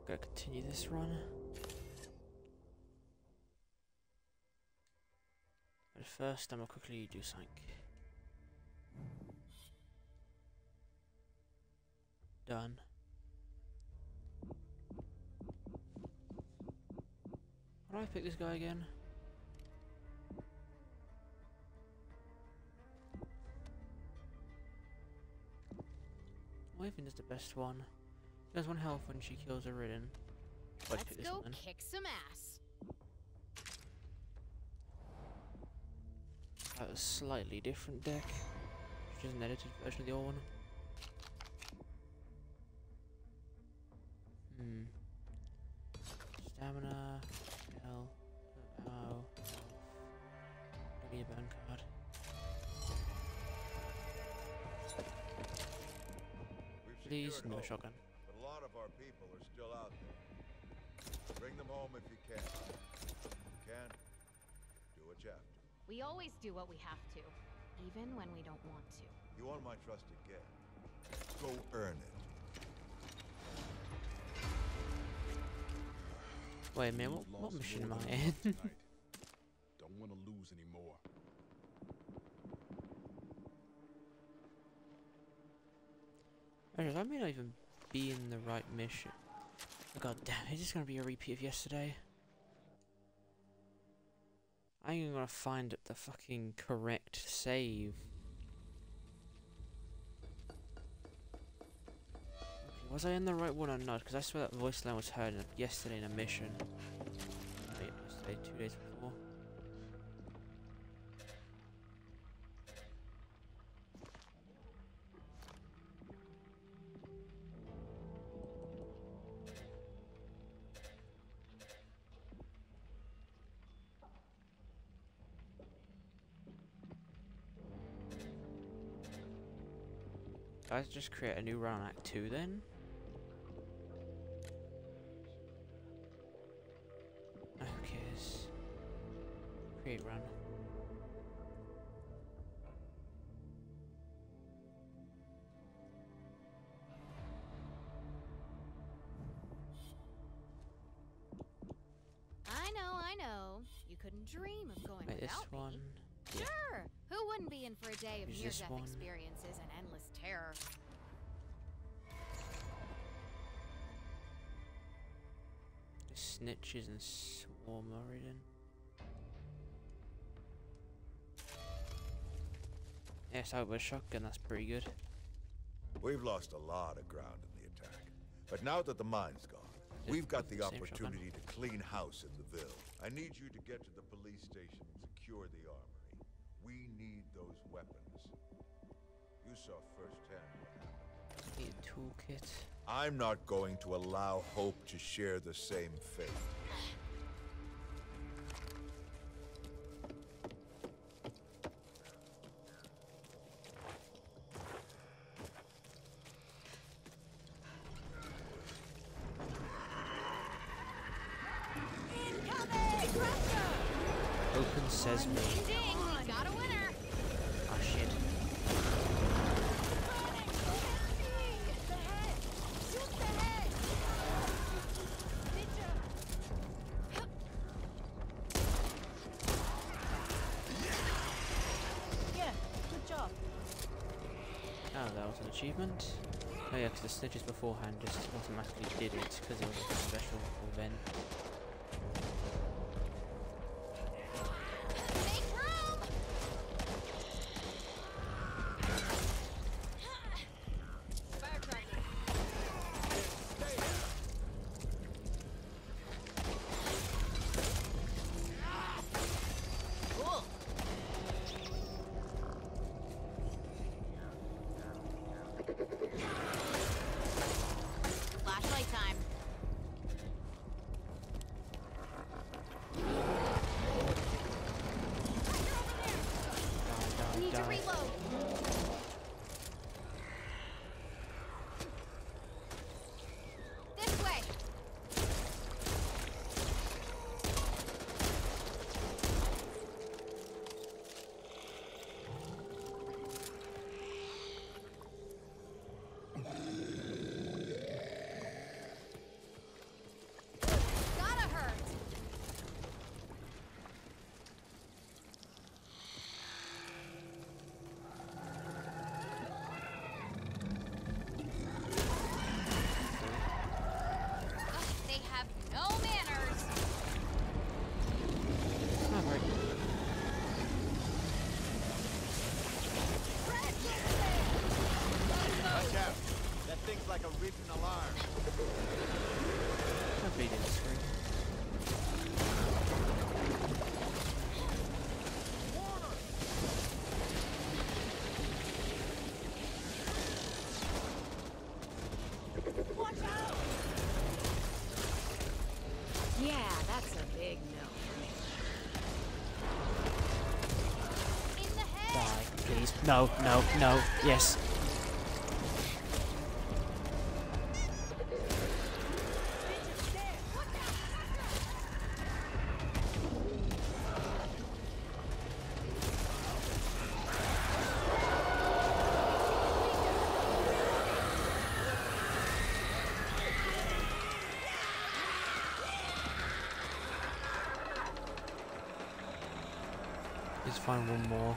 Gotta continue this run. But first, I'm gonna quickly do something. Done. How do I pick this guy again? Wyvern is the best one. She has 1 health when she kills a Ridden. Let's go kick some ass. A slightly different deck. Which is an edited version of the old one. Stamina, health, don't need a burn card. Please, no shotgun. But a lot of our people are still out there. Bring them home if you can. If you can't, do what you have to. We always do what we have to, even when we don't want to. You want my trust again? Go earn it. Wait a minute, what mission am I in? Don't want to lose anymore. I may not even be in the right mission. Oh, God damn, is this gonna be a repeat of yesterday? I ain't even gonna find the fucking correct save. Okay, was I in the right one or not? Because I swear that voice line was heard yesterday in a mission. Wait, yesterday, 2 days before. Guys, just create a new run on Act 2 then? Okay, create run. I know. You couldn't dream of going Wait, this without one. me. Yeah. Sure. Who wouldn't be in for a day of Use this near-death one. experiences and endless terror? Snitches and swarm are in. Yes, I with shotgun, that's pretty good. We've lost a lot of ground in the attack. But now that the mine's gone, we've got the Same opportunity to clean house in the Ville. I need you to get to the police station and secure the armory. We need those weapons. You saw firsthand what happened. Need a toolkit. I'm not going to allow Hope to share the same fate. Open sesame. Ding ding! We got a winner! Oh shit. Yeah, good job. Oh, that was an achievement. Oh yeah, because the snitches beforehand just automatically did it because it was a special event. Make room! Firecracker. Cool. Flashlight time. Need to reload. This way. Beacon alarm. I'll beat in the screen. Yeah, that's a big no for me. In the head! Die, please. No, no, no. Yes. Let's find one more.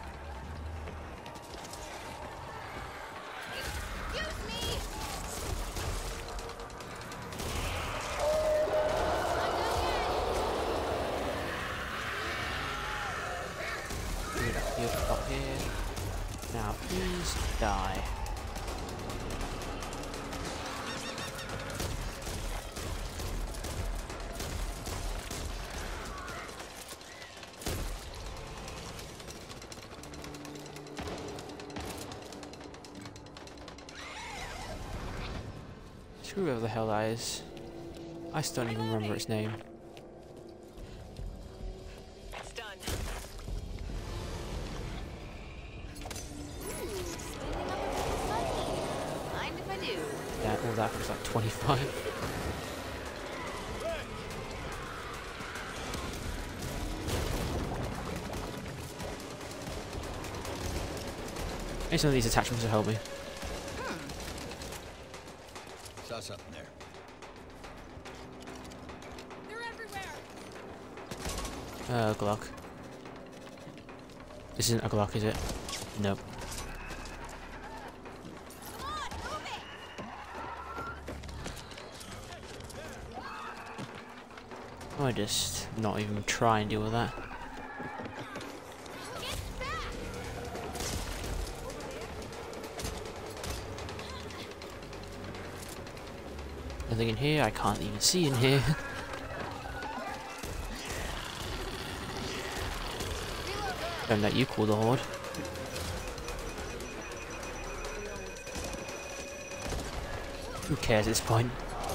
Excuse me! Good, good spot here. Now, please die. Screw whoever the hell that is. I still don't even remember its name. It's done. Ooh, spending up a bit of money. Mind if I do? Yeah, all that was like 25. Maybe some of these attachments will help me. Saw something there. They're everywhere. Glock. This isn't a Glock, is it? Nope. Come on, move it! I might just not even try and deal with that. Get back! Nothing in here. I can't even see in here. Don't let you call the horde. Who cares at this point?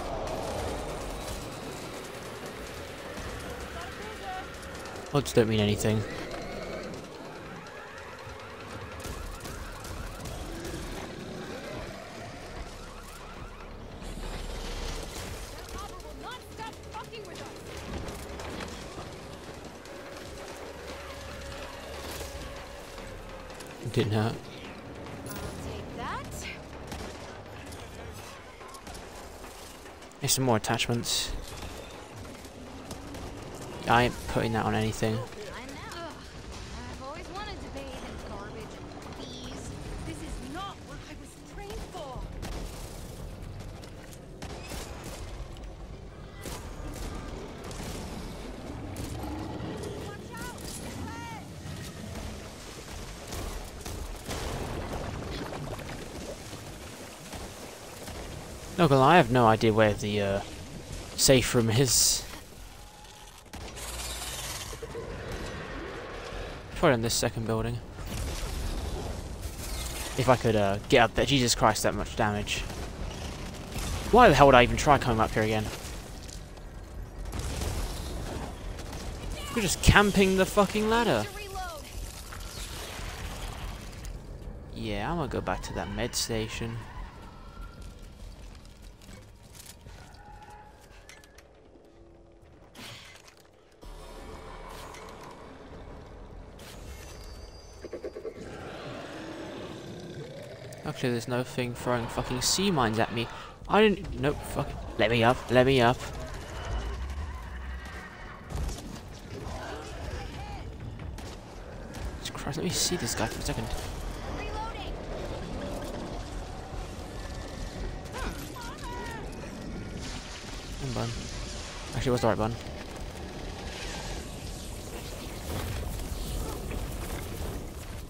Odds don't mean anything. Robber will not stop fucking with us. Didn't hurt. I'll take that. There's some more attachments. I ain't putting that on anything. I know. I've always wanted to bathe in garbage and bees. This is not what I was trained for. Watch out! Red! Not gonna lie, I have no idea where the safe room is. Probably in this second building. If I could get up there. Jesus Christ, that much damage. Why the hell would I even try coming up here again? We're just camping the fucking ladder. To reload. Yeah, I'm gonna go back to that med station. Actually, there's no thing throwing fucking sea mines at me. I didn't. Nope. Fuck. Let me up. Let me up. Jesus Christ! Let me see this guy for a second. Reloading. One button. Actually, it was the right button.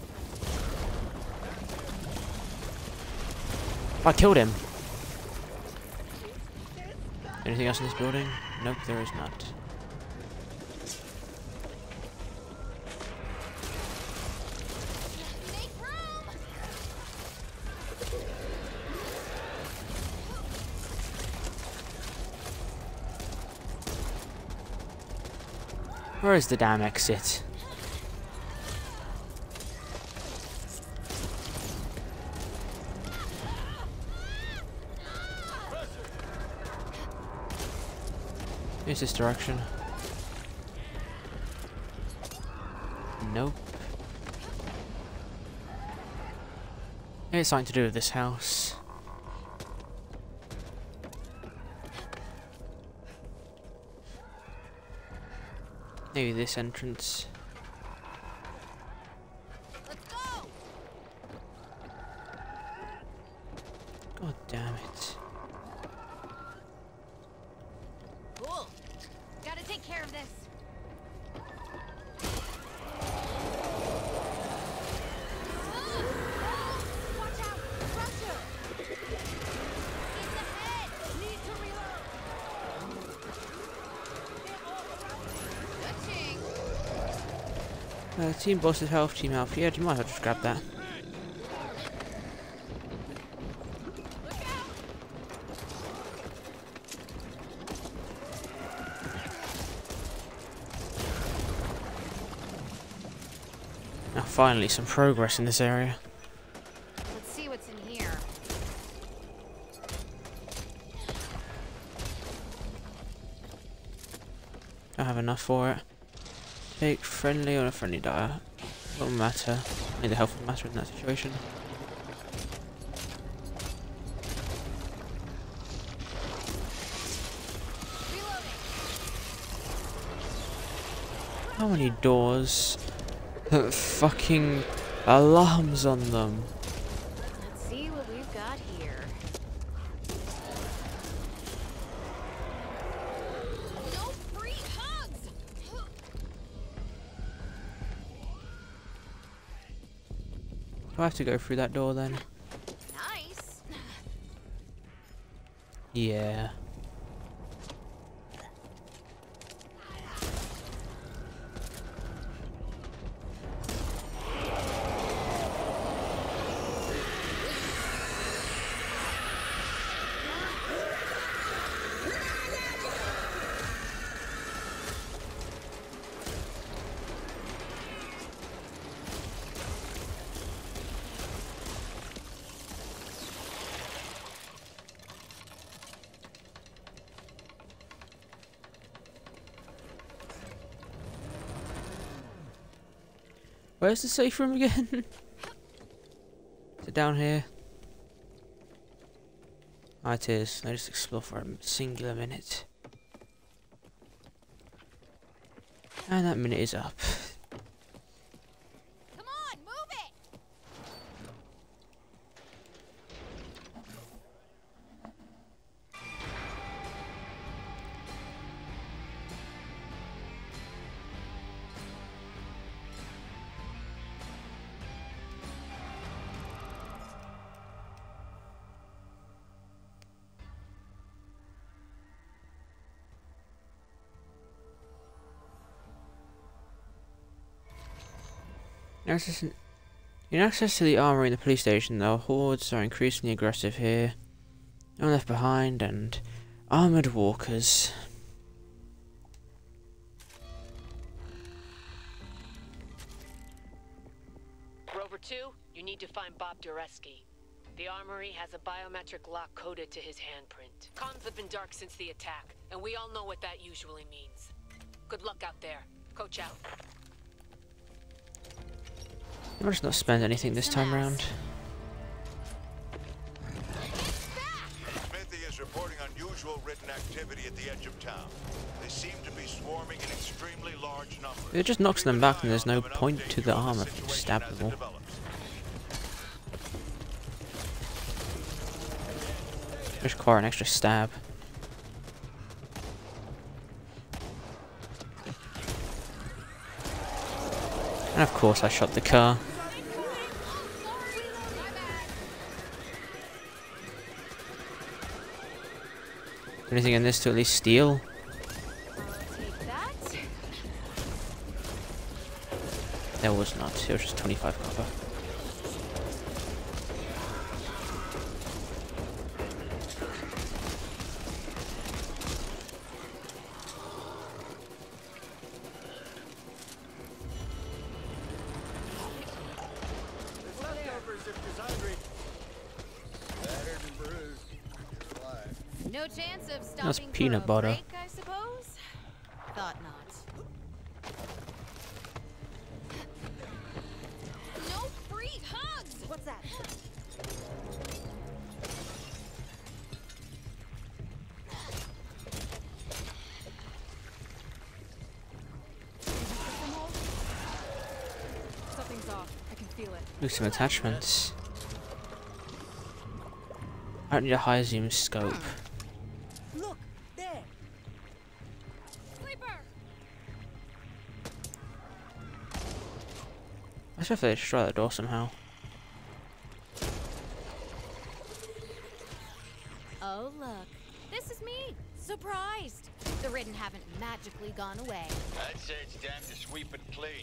I killed him. Anything else in this building? Nope, there is not. Make room! Where is the damn exit? Here's this direction. Nope. Maybe it's something to do with this house. Maybe this entrance. Let's go! God damn it. Cool. Gotta take care of this. Watch out! Crusher! It's ahead! Need to reload! Touching! Team boss's health, team health. Yeah, you might as well just grab that. Look out! Now finally some progress in this area. Let's see what's in here. Don't have enough for it. Take friendly or a friendly dire. Won't matter. I mean, the health will matter in that situation. Reloading! How many doors have fucking alarms on them? Let's see what we've got here. No free hugs! Do I have to go through that door then? Nice. Yeah. Where's the safe room again? Is it down here? Ah, it is. Let us explore for a singular minute. And that minute is up. Come on, move it! In access to the armory and the police station, the hordes are increasingly aggressive here. No one left behind, and armoured walkers. Rover 2, you need to find Bob Dureski. The armory has a biometric lock coded to his handprint. Comms have been dark since the attack, and we all know what that usually means. Good luck out there. Coach out. I'll just not spend anything this time round. Smithy is reporting unusual written activity at the edge of town. They seem to be swarming in extremely large numbers. If it just knocks them back, then there's no point to the armor if you stab them all. Just require an extra stab. And of course I shot the car. Anything in this to at least steal? I'll take that. There was not. It was just 25 copper. No chance of stopping That's for peanut a butter. break, I suppose? Thought not. No free hugs! What's that? Something's off. I can feel it. Look, some attachments. I don't need a high zoom scope. Look, there. Sleeper. I should have to destroy that door somehow. Oh look, this is me. Surprised. The Ridden haven't magically gone away. I'd say it's time to sweep it clean.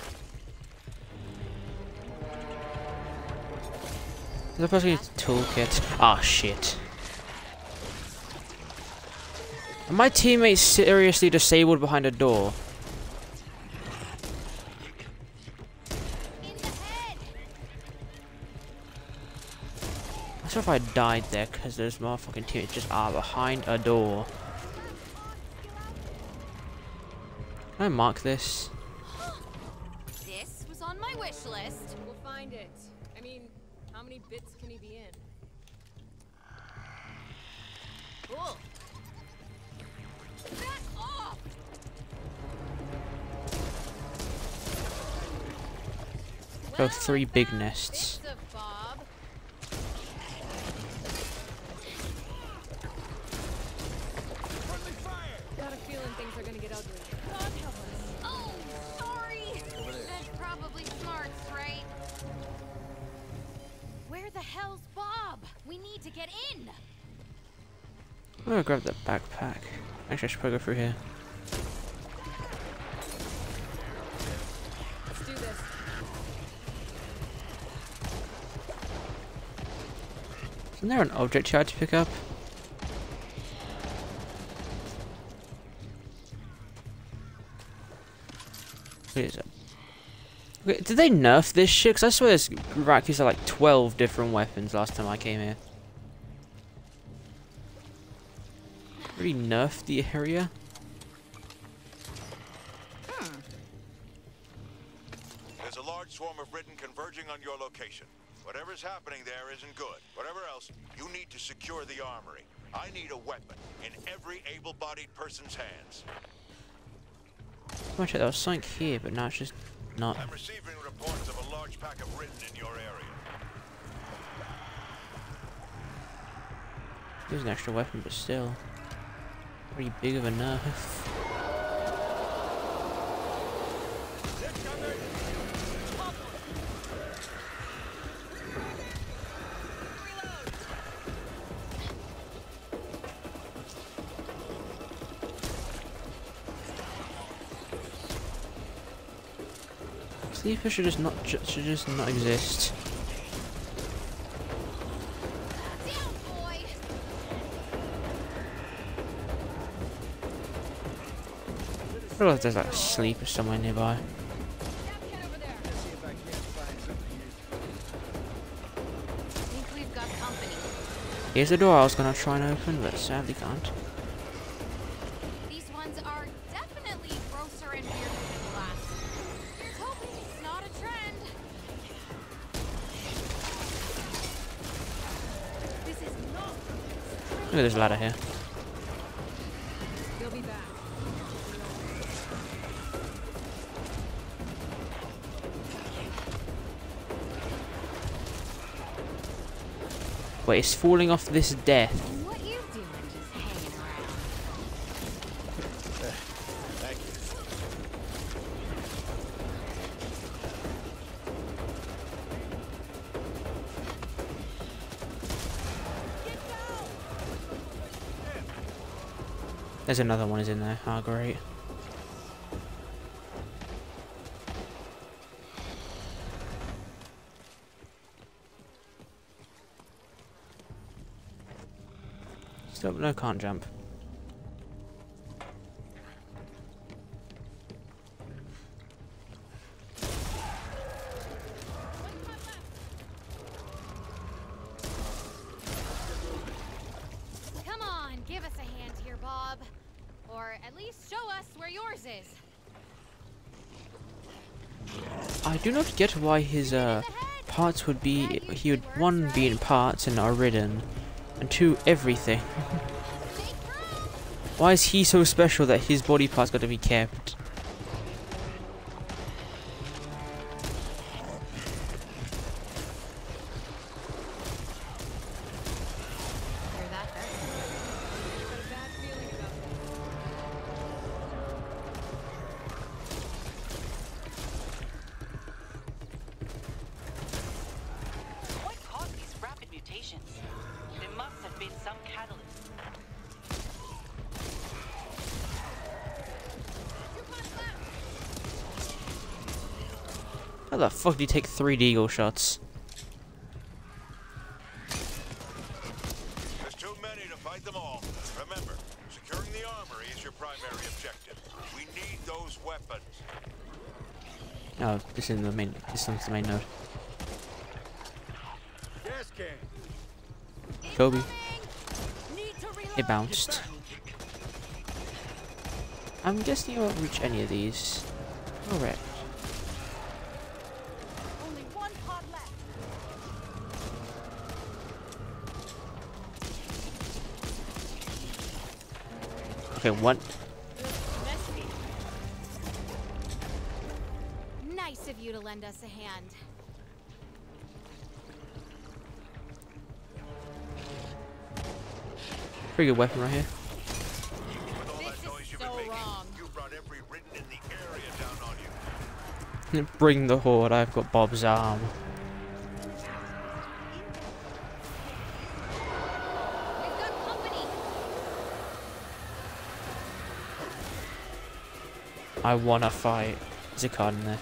Is that supposed to be a toolkit? Ah, shit. Are my teammates seriously disabled behind a door? In the head. I'm sure if I died there because those motherfucking teammates just are behind a door. Can I mark this? This was on my wish list. We'll find it. I mean, how many bits can he be in? Cool. Back off! Go 3 big nests. Bits of Bob. Got a feeling things are gonna get ugly. God help us. Oh, sorry. That's probably smarts, right? Where the hell's Bob? We need to get in. I'm gonna grab that backpack. Actually, I should probably go through here. Let's do this. Isn't there an object you had to pick up? What is it? Okay, did they nerf this shit? Because I swear this rack used like 12 different weapons last time I came here. Really nerfed the area? There's a large swarm of Ridden converging on your location. Whatever's happening there isn't good. Whatever else, you need to secure the armory. I need a weapon in every able-bodied person's hands. I'm gonna check there was something here, but now it's just not. I'm receiving reports of a large pack of Ridden in your area. There's an extra weapon, but still. Pretty big of a nerf. Sleeper should just not exist. Down, boy. I feel like there's like a sleeper somewhere nearby. Get over there. Think we've got company. Here's the door I was gonna try and open, but sadly can't. These ones are definitely grosser and weirder than the last. Here's hoping it's not a trend. This is not. Look at this ladder here. They'll be back. Wait, it's falling off this death. What you doing just hanging around? Thank you. There's another one is in there. Oh, great. Still, no, can't jump. Come on, give us a hand here, Bob. Or at least show us where yours is. I do not get why his parts would be. He would, one, be in parts and are ridden, and two, everything. Why is he so special that his body parts got to be kept? Hear that? Got a bad feeling about What caused these rapid mutations? There must have been some catalyst. How the fuck do you take 3 deagle shots? There's too many to fight them all. Remember, securing the armory is your primary objective. We need those weapons. Oh, this is the main. This one's the main node. Gas can. Kobe. It bounced. I'm guessing you won't reach any of these. Alright. Only one pod left. Okay, one. Nice of you to lend us a hand. Pretty good weapon right here. With all that noise you've been so making, wrong. you brought every ridden in the area down on you. Bring the horde. I've got Bob's arm. We've got company. I wanna fight. There's a card in there.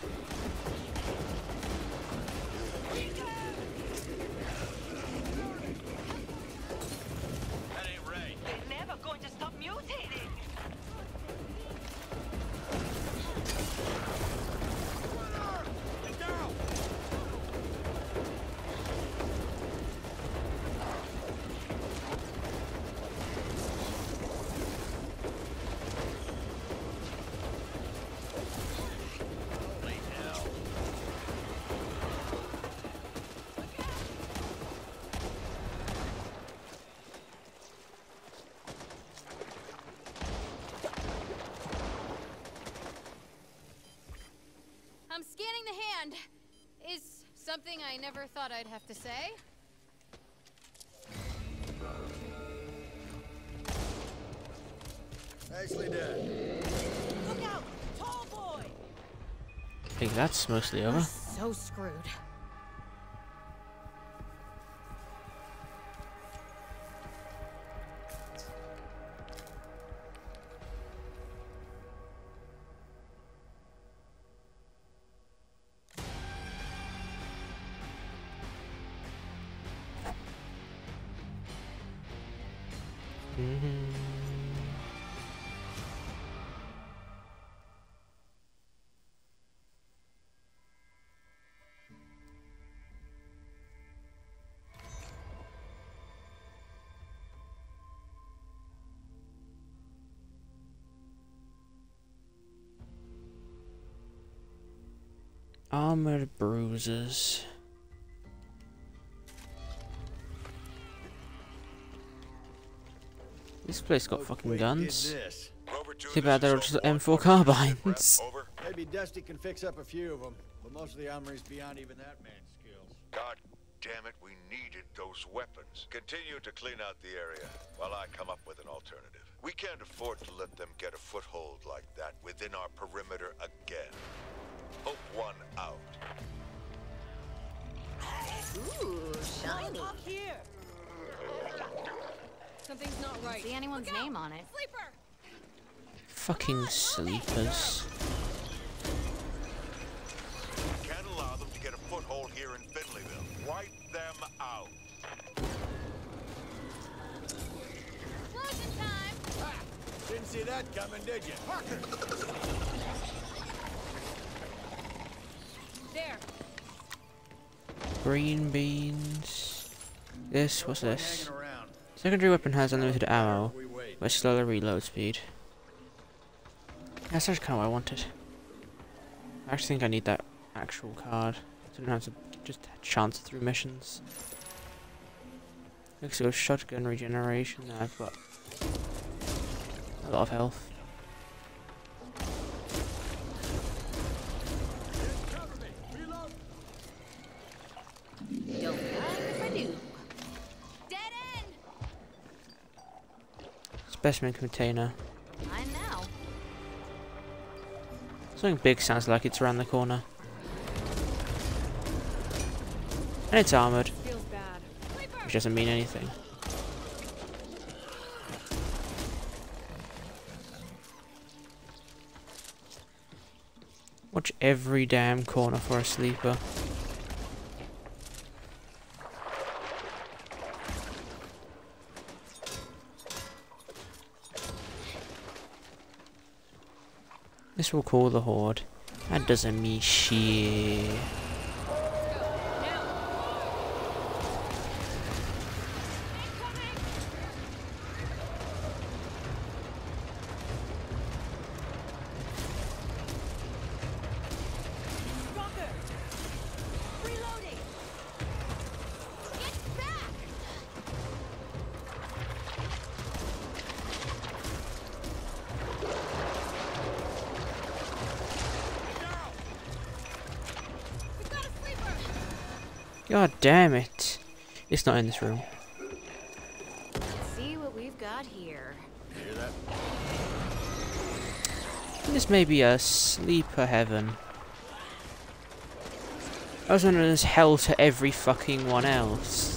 That ain't right. They're never going to stop mutating. Get down. Holy hell. I'm scanning the hand. Is something I never thought I'd have to say. Nicely done. Look out, tall boy. I think that's mostly over. So screwed. Armored bruises. This place got fucking guns. Rover 2, Too bad this they're is just Assault M4 1. carbines. Over. Maybe Dusty can fix up a few of them, but most of the armory's beyond even that man's skills. God damn it, we needed those weapons. Continue to clean out the area while I come up with an alternative. We can't afford to let them get a foothold like that within our perimeter again. Hope 1 out. Ooh, shiny. Something's not right. See anyone's Look out! name on it. Sleeper! Fucking sleepers. Can't allow them to get a foothold here in Finleyville. Wipe them out. Closing time. Ha! Didn't see that coming, did you? Parker! There. Green beans. This, what's this? Hanging around. Secondary weapon has unlimited ammo, We wait. but slower reload speed. That's actually kind of what I wanted. I actually think I need that actual card, so I don't have to just chance through missions. Looks like shotgun regeneration. I've got a lot of health. Cover me! Reload! Don't mind if I do. Dead end. Specimen container. Mine now. Something big sounds like it's around the corner. And it's armoured, Feels bad. which doesn't mean anything. Watch every damn corner for a sleeper. This will call the horde. That doesn't mean shit. Reloading. Get back. We've got a sleeper. God damn it. It's not in this room. Let's see what we've got here. Hear that? This may be a sleeper heaven. I was wondering there's hell to every fucking one else.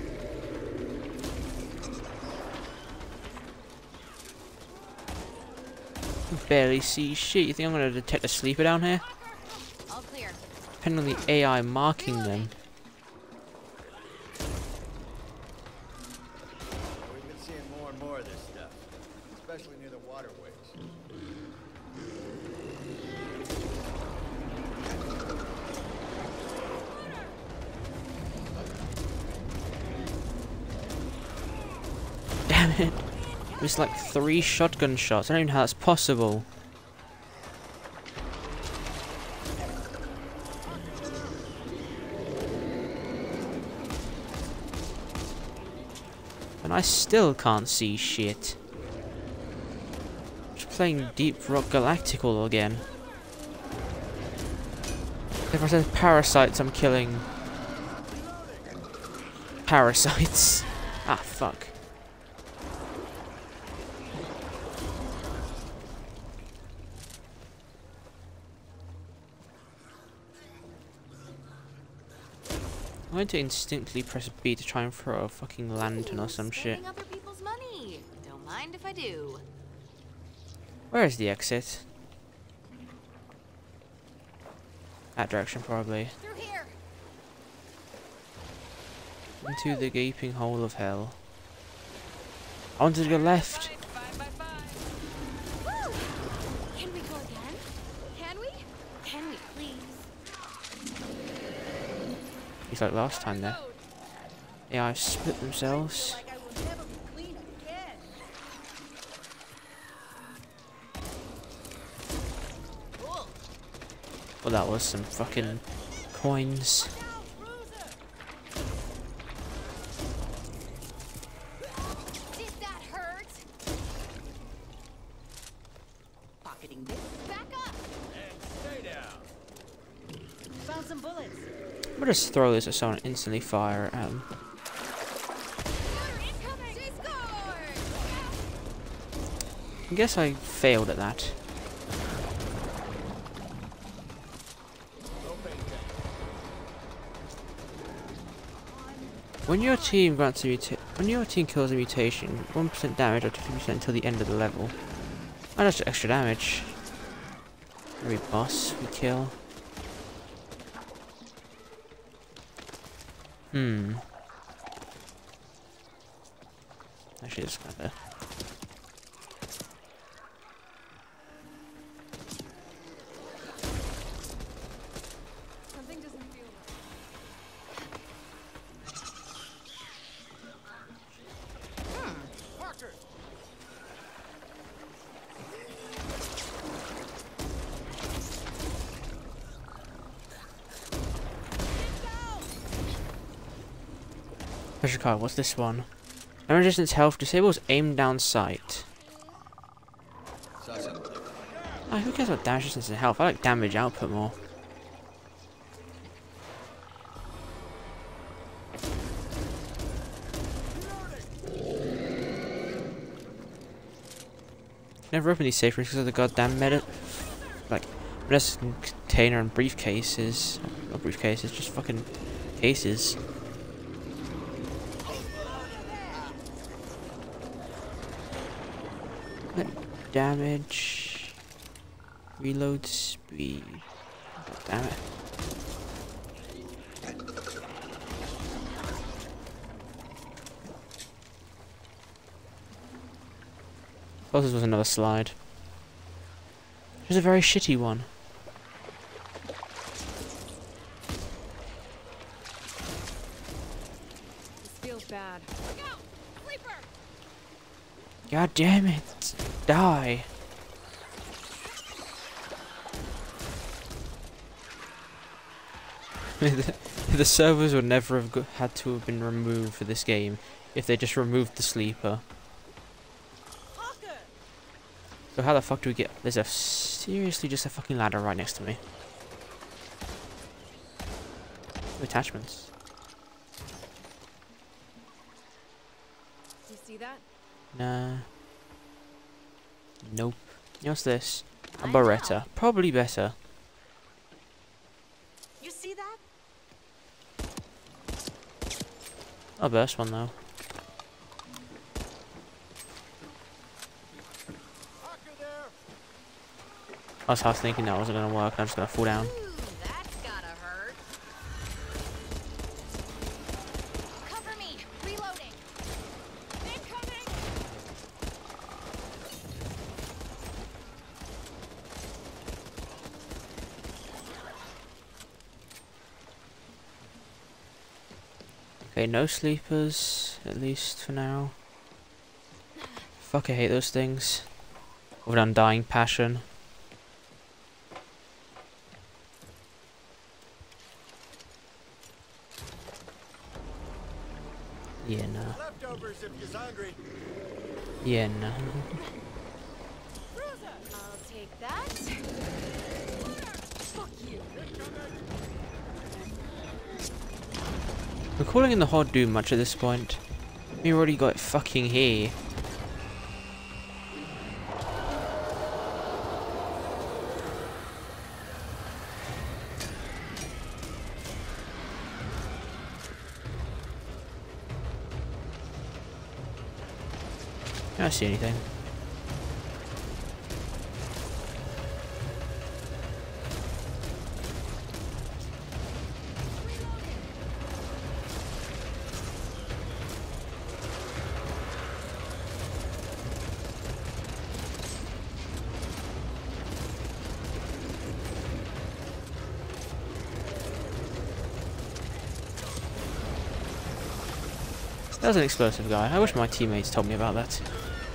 I can barely see shit. You think I'm gonna detect a sleeper down here? All clear. Depending on the AI marking them. We've been seeing more and more of this stuff, especially near the waterways. Damn it. It was like 3 shotgun shots. I don't even know how that's possible. And I still can't see shit. Just playing Deep Rock Galactical again. If I said parasites, I'm killing parasites. Ah, fuck. I'm going to instinctively press B to try and throw a fucking lantern or some shit. Spending other people's money. Don't mind if I do. Where is the exit? That direction, probably. Through here. Into the gaping hole of hell. I wanted to go left. Woo! Can we go again? Can we? Can we please? He's like last time there. AI split themselves. Like I will never be clean again. Cool. Well, that was some fucking coins. Did that hurt? Pocketing this. Back up. And stay down. Found some bullets. I'm gonna just throw this at someone and instantly fire at them. Incoming. She scored. I guess I failed at that. When your team kills a mutation, 1% damage up to 50% until the end of the level. Oh, that's extra damage. Every boss we kill. Actually, it's kind of. Something doesn't feel right. Parker! Special card, what's this one? No resistance health disables aim down sight. Saw something. Oh, who cares about damage resistance and health? I like damage output more. Never open these safe rooms because of the goddamn medicine container and briefcases. Not briefcases, just fucking cases. Damage. Reload speed. God damn it. Oh, this was another slide. It was a very shitty one. This feels bad. Look out! Sleeper! God damn it. Die. The servers would never have had to have been removed for this game if they just removed the sleeper. So how the fuck do we get... There's a... Seriously just a fucking ladder right next to me. Attachments. Do you see that? Nah. Nope. What's this? A Beretta. Probably better. You see that? A burst one though. I was half thinking that wasn't gonna work. I'm just gonna fall down. Ooh, that's gotta hurt. Cover me! Reloading! Incoming! Okay, no sleepers, at least for now. Fuck, I hate those things. With an undying passion. Yeah, no. Leftovers if you're hungry. Yeah, no. I'll take that. Fuck you. We're calling in the Horde do much at this point. We already got it fucking here. I don't see anything. That was an explosive guy. I wish my teammates told me about that.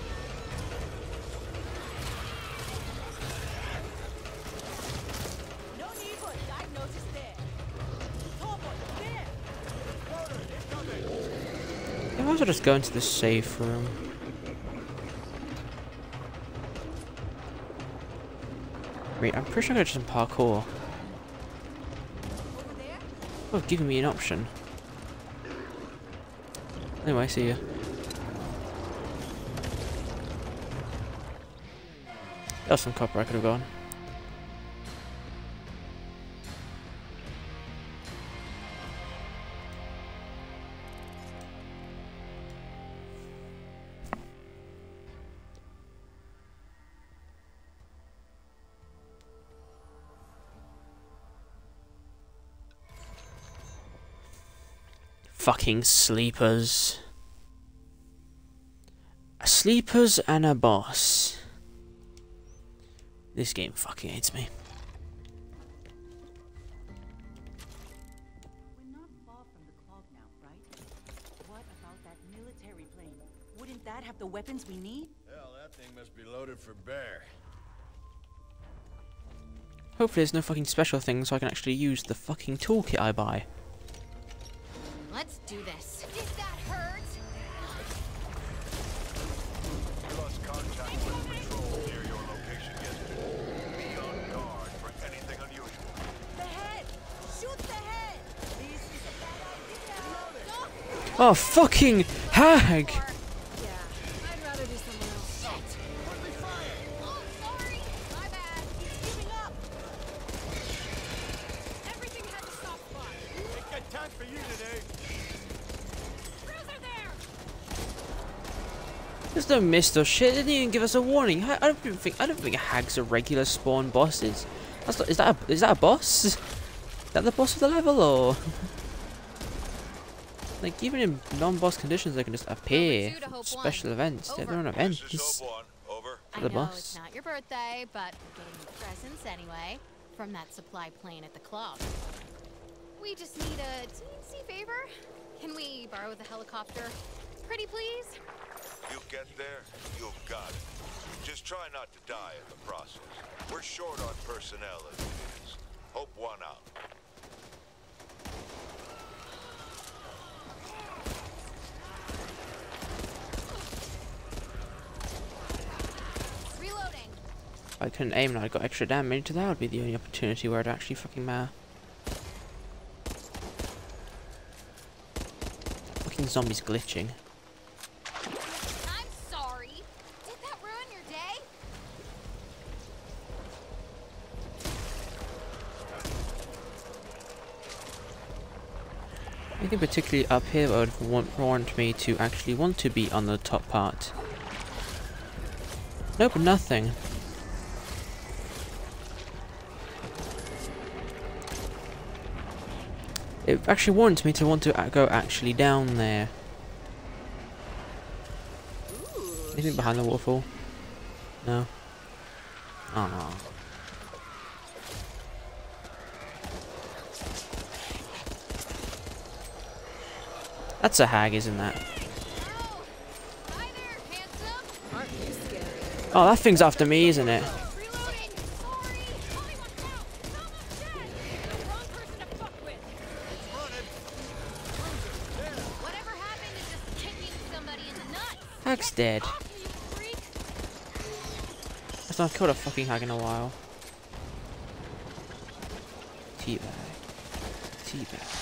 No need for a diagnosis there. Torbo, there. I might as well just go into the safe room. Wait, I'm pretty sure I got some parkour. Oh, giving me an option. Anyway, see ya. That was some copper I could have gone. fucking sleepers. Sleepers and a boss. This game fucking hates me. We're not far from the clog now, right? What about that military plane? Wouldn't that have the weapons we need? Hell, that thing must be loaded for bear. Hopefully there's no fucking special thing so I can actually use the fucking toolkit I buy. Let's do this. Did that hurt? We lost contact with patrol near your location yesterday. Be on guard for anything unusual. The head! Shoot the head! This is a bad idea! Oh, fucking hag! Yeah, I'd rather do someone else. Shit! Friendly fire! Oh, sorry! My bad. He's giving up! Everything has a soft spot. Ain't got time for you today. Cruiser there! There's no mist or shit. They didn't even give us a warning. I don't think hags are regular spawn bosses. That's not, is that a boss? Is that the boss of the level or? Like even in non-boss conditions, they can just appear. Over 2 to Hope Special 1. events. They're on Over. events. This is Hope 1. Over. I The know boss. it's not your birthday, but we're getting you presents anyway from that supply plane at the club. We just need a teensy favor. Can we borrow the helicopter? Pretty please? You get there, you've got it. Just try not to die in the process. We're short on personnel as it is. Hope 1 out. Reloading. If I couldn't aim and I got extra damage, that would be the only opportunity where it'd actually fucking matter. Fucking zombies glitching. I'm sorry. Did that ruin your day? Anything particularly up here that would warrant me to actually want to be on the top part? Nope, nothing. It actually warrants me to want to go actually down there. Anything behind the waterfall? No. Oh no. That's a hag, isn't that? Oh, hi there, handsome. Aren't you scary? Oh, that thing's after me, isn't it? Reloading. Sorry. Only one down. It's almost dead. The wrong person to fuck with. Whatever happened to just kicking somebody in the nuts? Hag's dead. Off me, you freak. I've not killed a fucking hag in a while. Teabag. Teabag.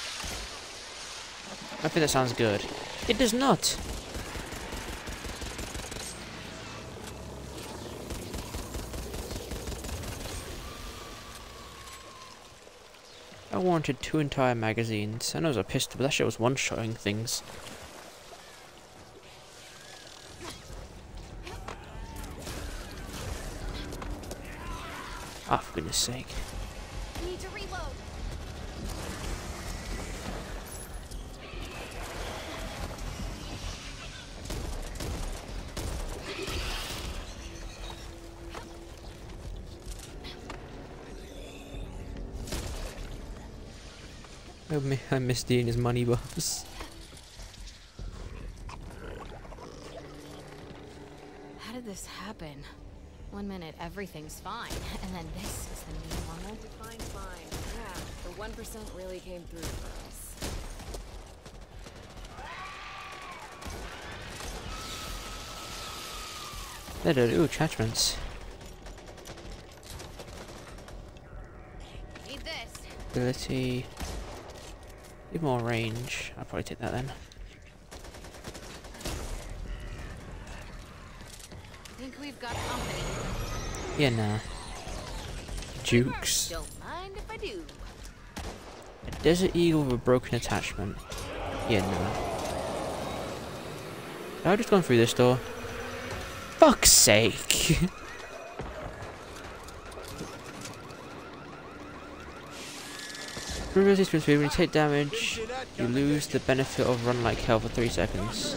I think that sounds good. It does not. I wanted 2 entire magazines. I know it was a pistol, but that shit was one-shotting things. Ah, for goodness sake. Need to reload. I missed Dean his money buffs. How did this happen? One minute everything's fine, and then this is the new normal. Fine. Yeah, the 1% really came through for us. There, ooh, attachments. Need this. Ability. Give more range. I'll probably take that then. Think we've got company. Yeah, nah. Jukes. Don't mind if I do. A Desert Eagle with a broken attachment. Yeah, nah. Have I just gone through this door? Fuck's sake! Previously, sprint speed. When you take damage, you lose the benefit of run like hell for 3 seconds.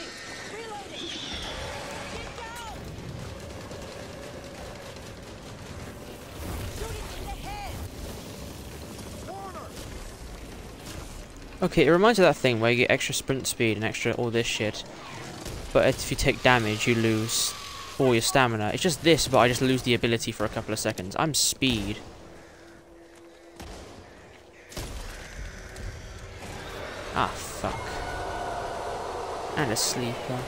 Okay, it reminds me of that thing where you get extra sprint speed and extra all this shit. But if you take damage, you lose all your stamina. It's just this, but I just lose the ability for a couple of seconds. I'm speed. Ah, fuck. And a sleeper.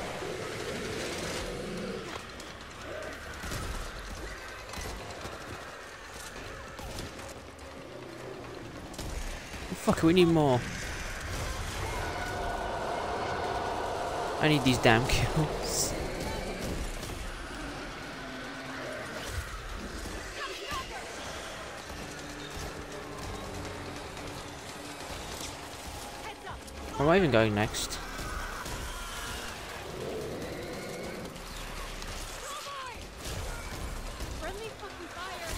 Fuck, we need more. I need these damn kills. Where am I even going next? Friendly fucking fire.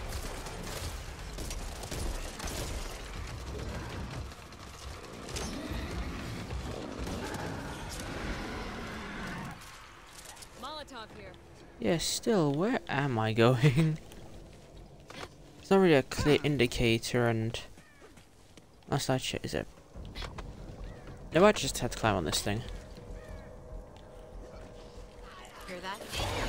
Molotov here. Yeah, still, where am I going? It's not really a clear indicator, and last I checked, is it? I might just have to climb on this thing. Hear that?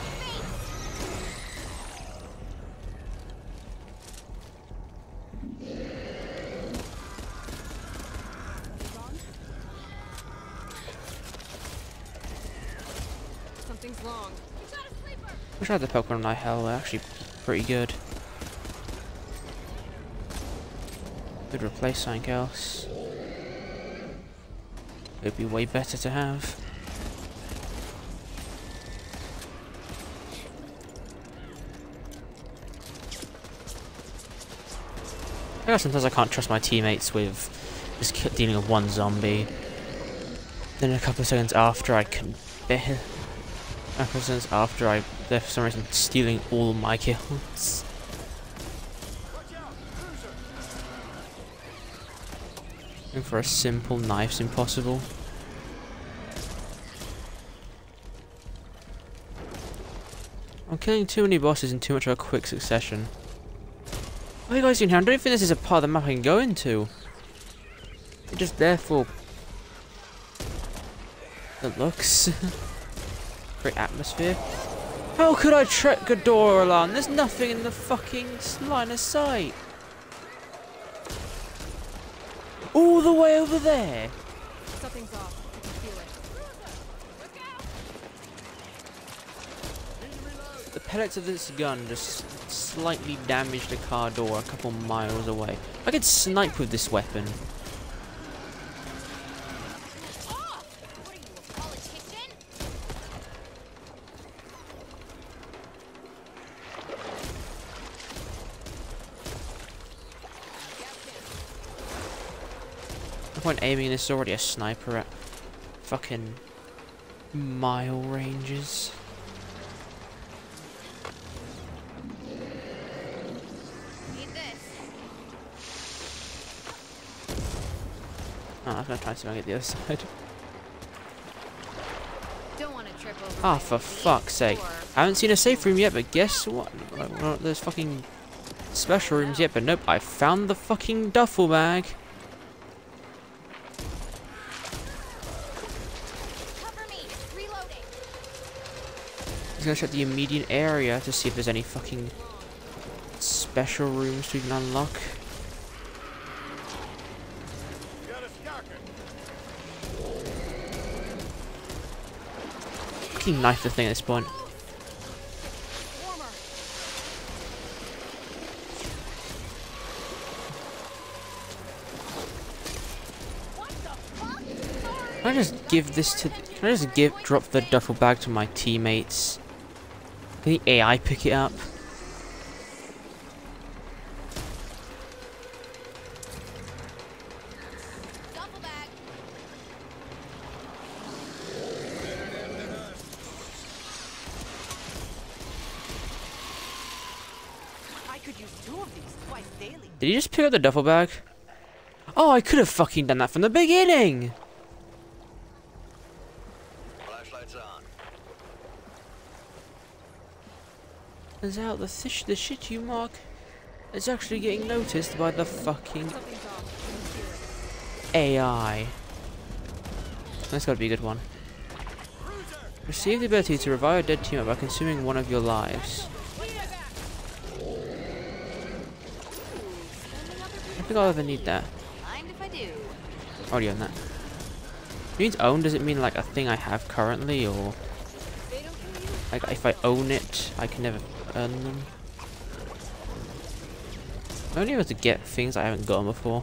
Something's wrong. Wish I had the Pokemon on my hell, they're actually pretty good. Could replace something else. It'd be way better to have. I guess sometimes I can't trust my teammates with just dealing with one zombie. Then a couple of seconds after I can bear. A couple of seconds after they're for some reason stealing all my kills. And for a simple knife's impossible. I'm killing too many bosses in too much of a quick succession. What are you guys doing here? I don't think this is a part of the map I can go into. It's just there for the looks. Great atmosphere. How could I trek a door alarm? There's nothing in the fucking line of sight. All the way over there. Something's off. I can feel it. The pellets of this gun just slightly damaged a car door a couple miles away. I could snipe with this weapon. Oh! What are you, a politician? No point aiming this, is already a sniper at fucking mile ranges. Need this. Oh, I'm gonna try something at the other side. Don't want to trip over. Ah, my for elite fuck's sake. core. I haven't seen a safe room yet, but guess what? Well, there's fucking special rooms yet, but nope, I found the fucking duffel bag. Cover me. Reloading. Just gonna check the immediate area to see if there's any fucking special rooms we can unlock. Got a stalker. Fucking knife the thing at this point. Warmer. What the fuck? Sorry. Can I just give this to? Can I just drop the duffel bag to my teammates? Can the AI pick it up? Duffel bag. I could use 2 of these twice daily. Did he just pick up the duffel bag? Oh, I could have fucking done that from the beginning! Flashlights on. Turns out the shit you mark is actually getting noticed by the fucking AI. That's gotta be a good one. Receive the ability to revive a dead teammate by consuming one of your lives. I think I'll ever need that. Mind if I do? Already own that. It means own, does it mean like a thing I have currently, or like if I own it, I can never earn them? I'm only able to get things I haven't gotten before.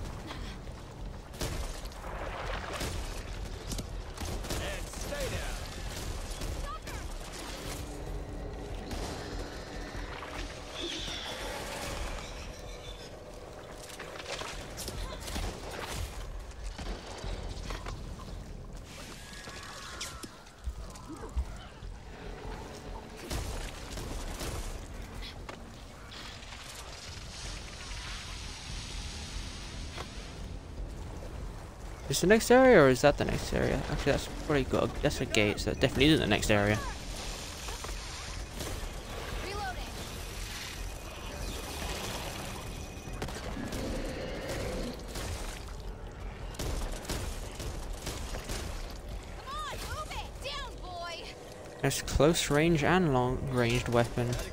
Is the next area, or is that the next area? Actually, that's probably that's a gate, so that definitely isn't the next area. Reloading. Come on, move it! Down, boy! There's close range and long ranged weapon. Let's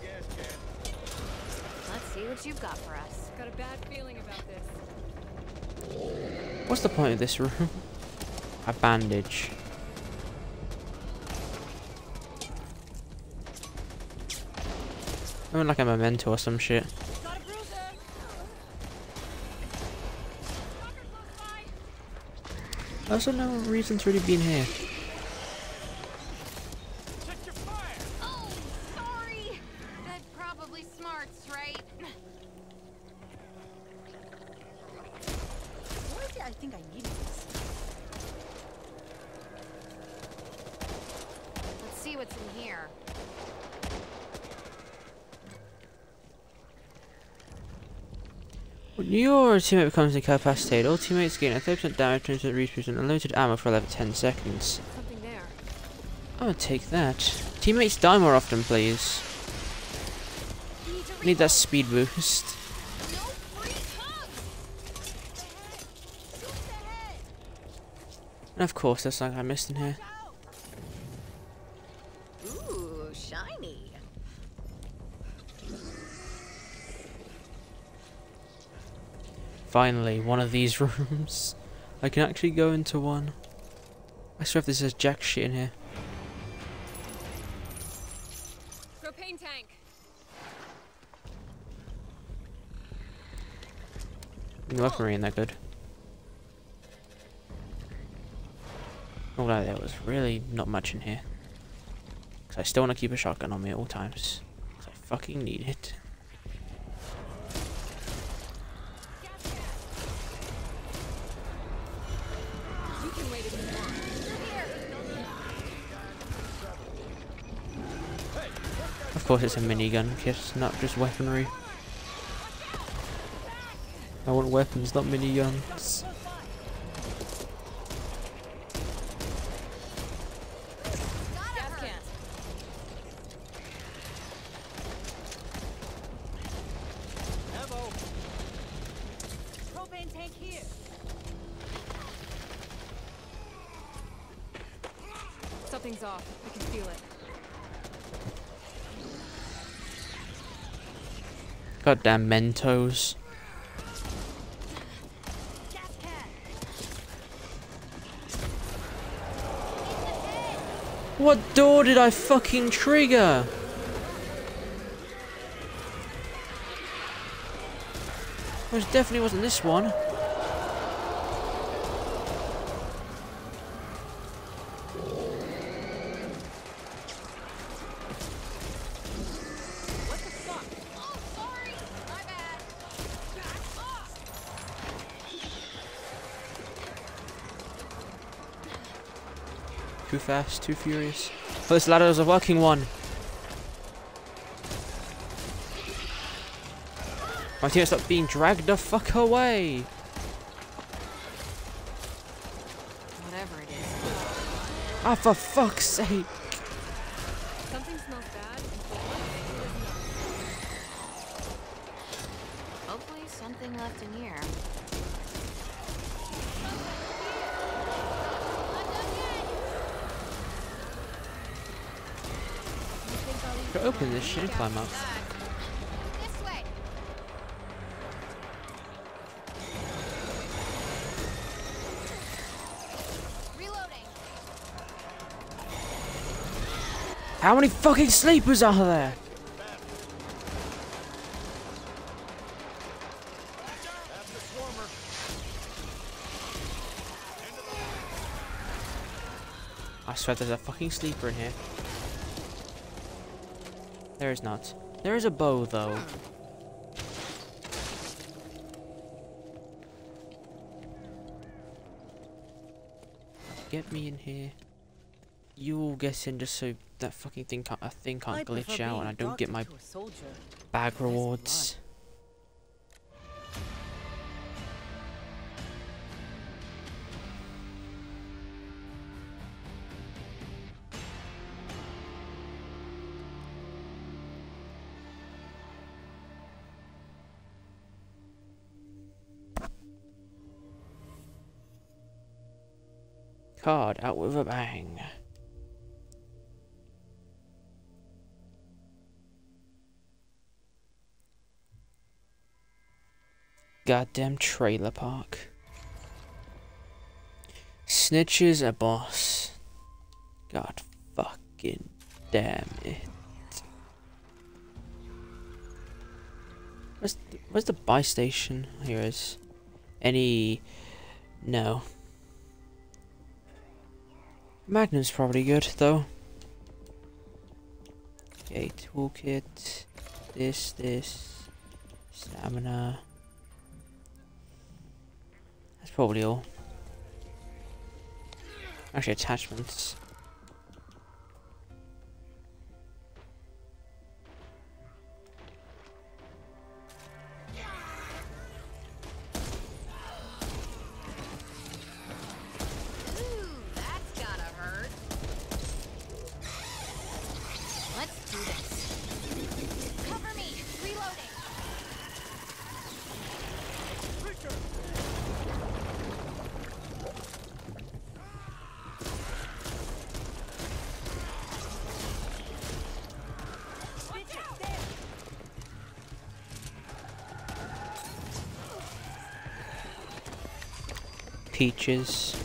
see what you've got for us. Got a bad feeling about this. What's the point of this room? A bandage. I mean, like a memento or some shit. Got a bruiser. I also no reason to really be in here. Oh, sorry! That probably smarts, right? Why did I think I needed this? Let's see what's in here. When your teammate becomes incapacitated, all teammates gain a 30% damage, 20% respawn, and unlimited ammo for 10 seconds. Something there. I'm gonna take that. Teammates die more often, please. Need that speed boost. No free hugs! Shoot the head! And of course, there's something I missed in here. Ooh, shiny. Finally, one of these rooms. I can actually go into one. I swear if there's jack shit in here. Propane tank. The weaponry ain't that good. Although there was really not much in here. Because I still want to keep a shotgun on me at all times. Because I fucking need it. You can wait if you want. Of course it's a minigun kit, not just weaponry. I want weapons, not miniguns. Gas can. Propane tank here. Something's off. I can feel it. Goddamn Mentos. What door did I fucking trigger? It definitely wasn't this one. Oh, sorry! My bad. Back off! Too fast, too furious. Oh, this ladder is a working one. My team stop being dragged the fuck away. Whatever it is. Ah, for fuck's sake! Something smells bad. Hopefully something left in here. Could open this shit and climb up. This way. Reloading. How many fucking sleepers are there? I swear there's a fucking sleeper in here. There is not. There is a bow though. Get me in here. You all get in just so that fucking thing can't glitch out and I don't get my bag rewards. Card out with a bang. Goddamn trailer park. Snitches a boss. God fucking damn it. Where's the buy station? Here is. Any... No. Magnum's probably good, though. Okay, toolkit. This. Stamina. That's probably all. Actually, attachments. Peaches.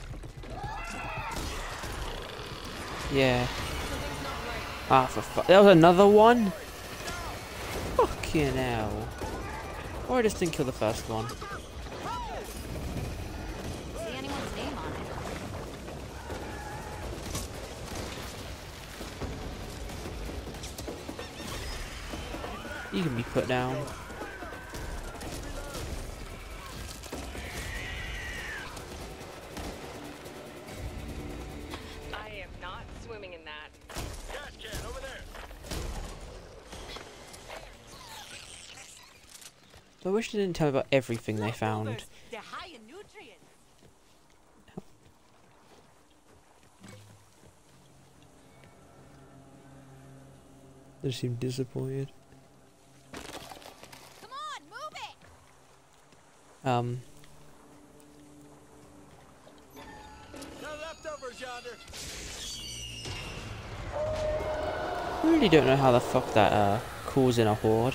Yeah. Ah, for fuck. That was another one? Fucking hell. Or I just didn't kill the first one. See anyone's name on it? You can be put down. I wish they didn't tell me about everything they found. They're high in nutrients. They seem disappointed. Come on, move it. No leftovers yonder. I really don't know how the fuck that calls in a horde.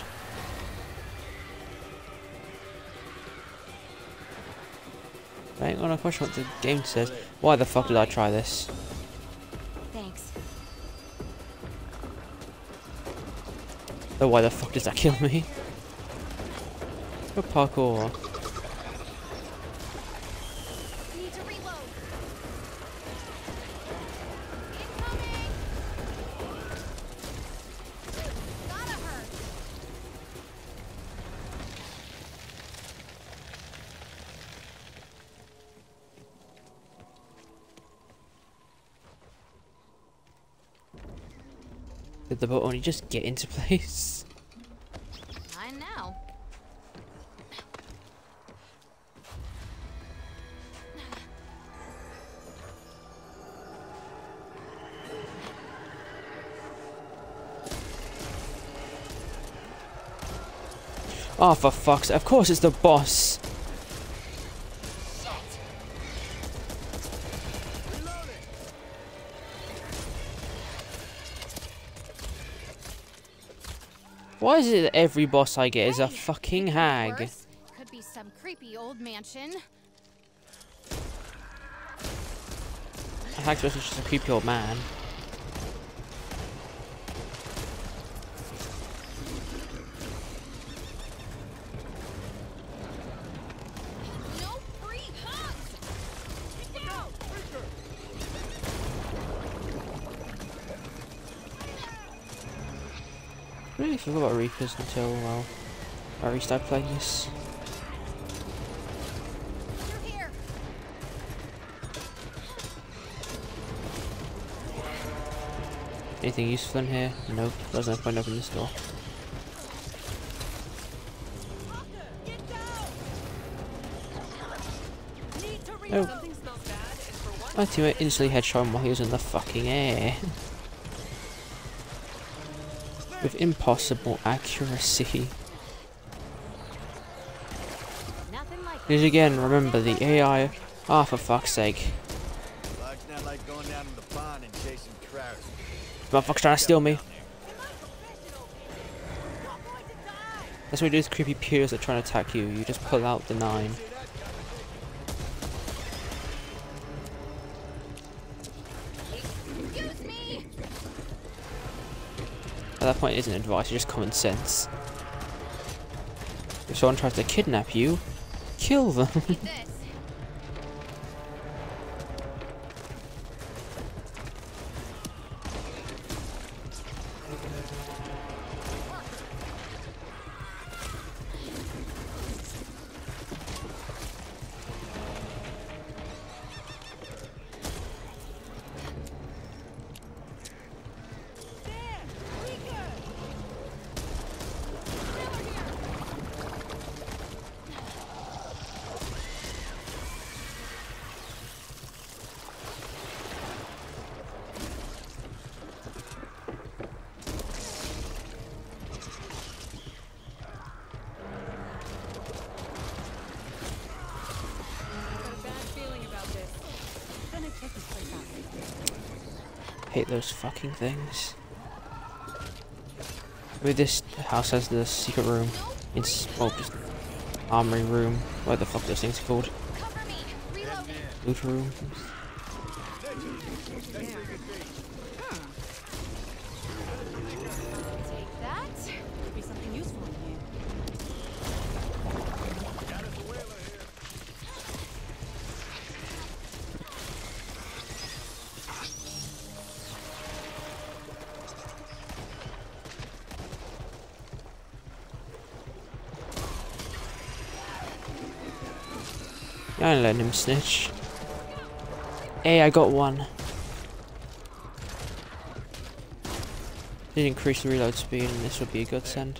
Right, on a question what the game says. Why the fuck did I try this? Thanks. Oh, why the fuck does that kill me? Go parkour. Need to reload. Incoming. Gotta hurt. Did the boat only just get into place? I know. Oh, for fuck's sake. Of course it's the boss. Why is it that every boss I get is a fucking hag? Worse. Could be some creepy old mansion. A hag's just a creepy old man. No free hugs. Get down. I really forgot about Reapers until, well, I restarted playing this. You're here. Anything useful in here? Nope. There's no point opening this door. Oh. Something smells bad, and for one, My teammate instantly headshot him while he was in the fucking air. With impossible accuracy. Nothing like Because again, remember the AI. Ah, for fuck's sake. Life's not like going down to the pond and chasing trout. Motherfucker's trying to steal me. That's what you do with creepy peers that are trying to attack you. You just pull out the 9. Excuse me. At that point, it isn't advice, it's just common sense. If someone tries to kidnap you, kill them. Eat this. Hate those fucking things. Maybe this house has the secret room. It's, well, just armory room. What the fuck those things are called? Cover me. Reloading. Loot room. Take that. Could be something useful in here. I ain't letting him snitch. Hey, I got one. Did increase the reload speed, and this would be a godsend.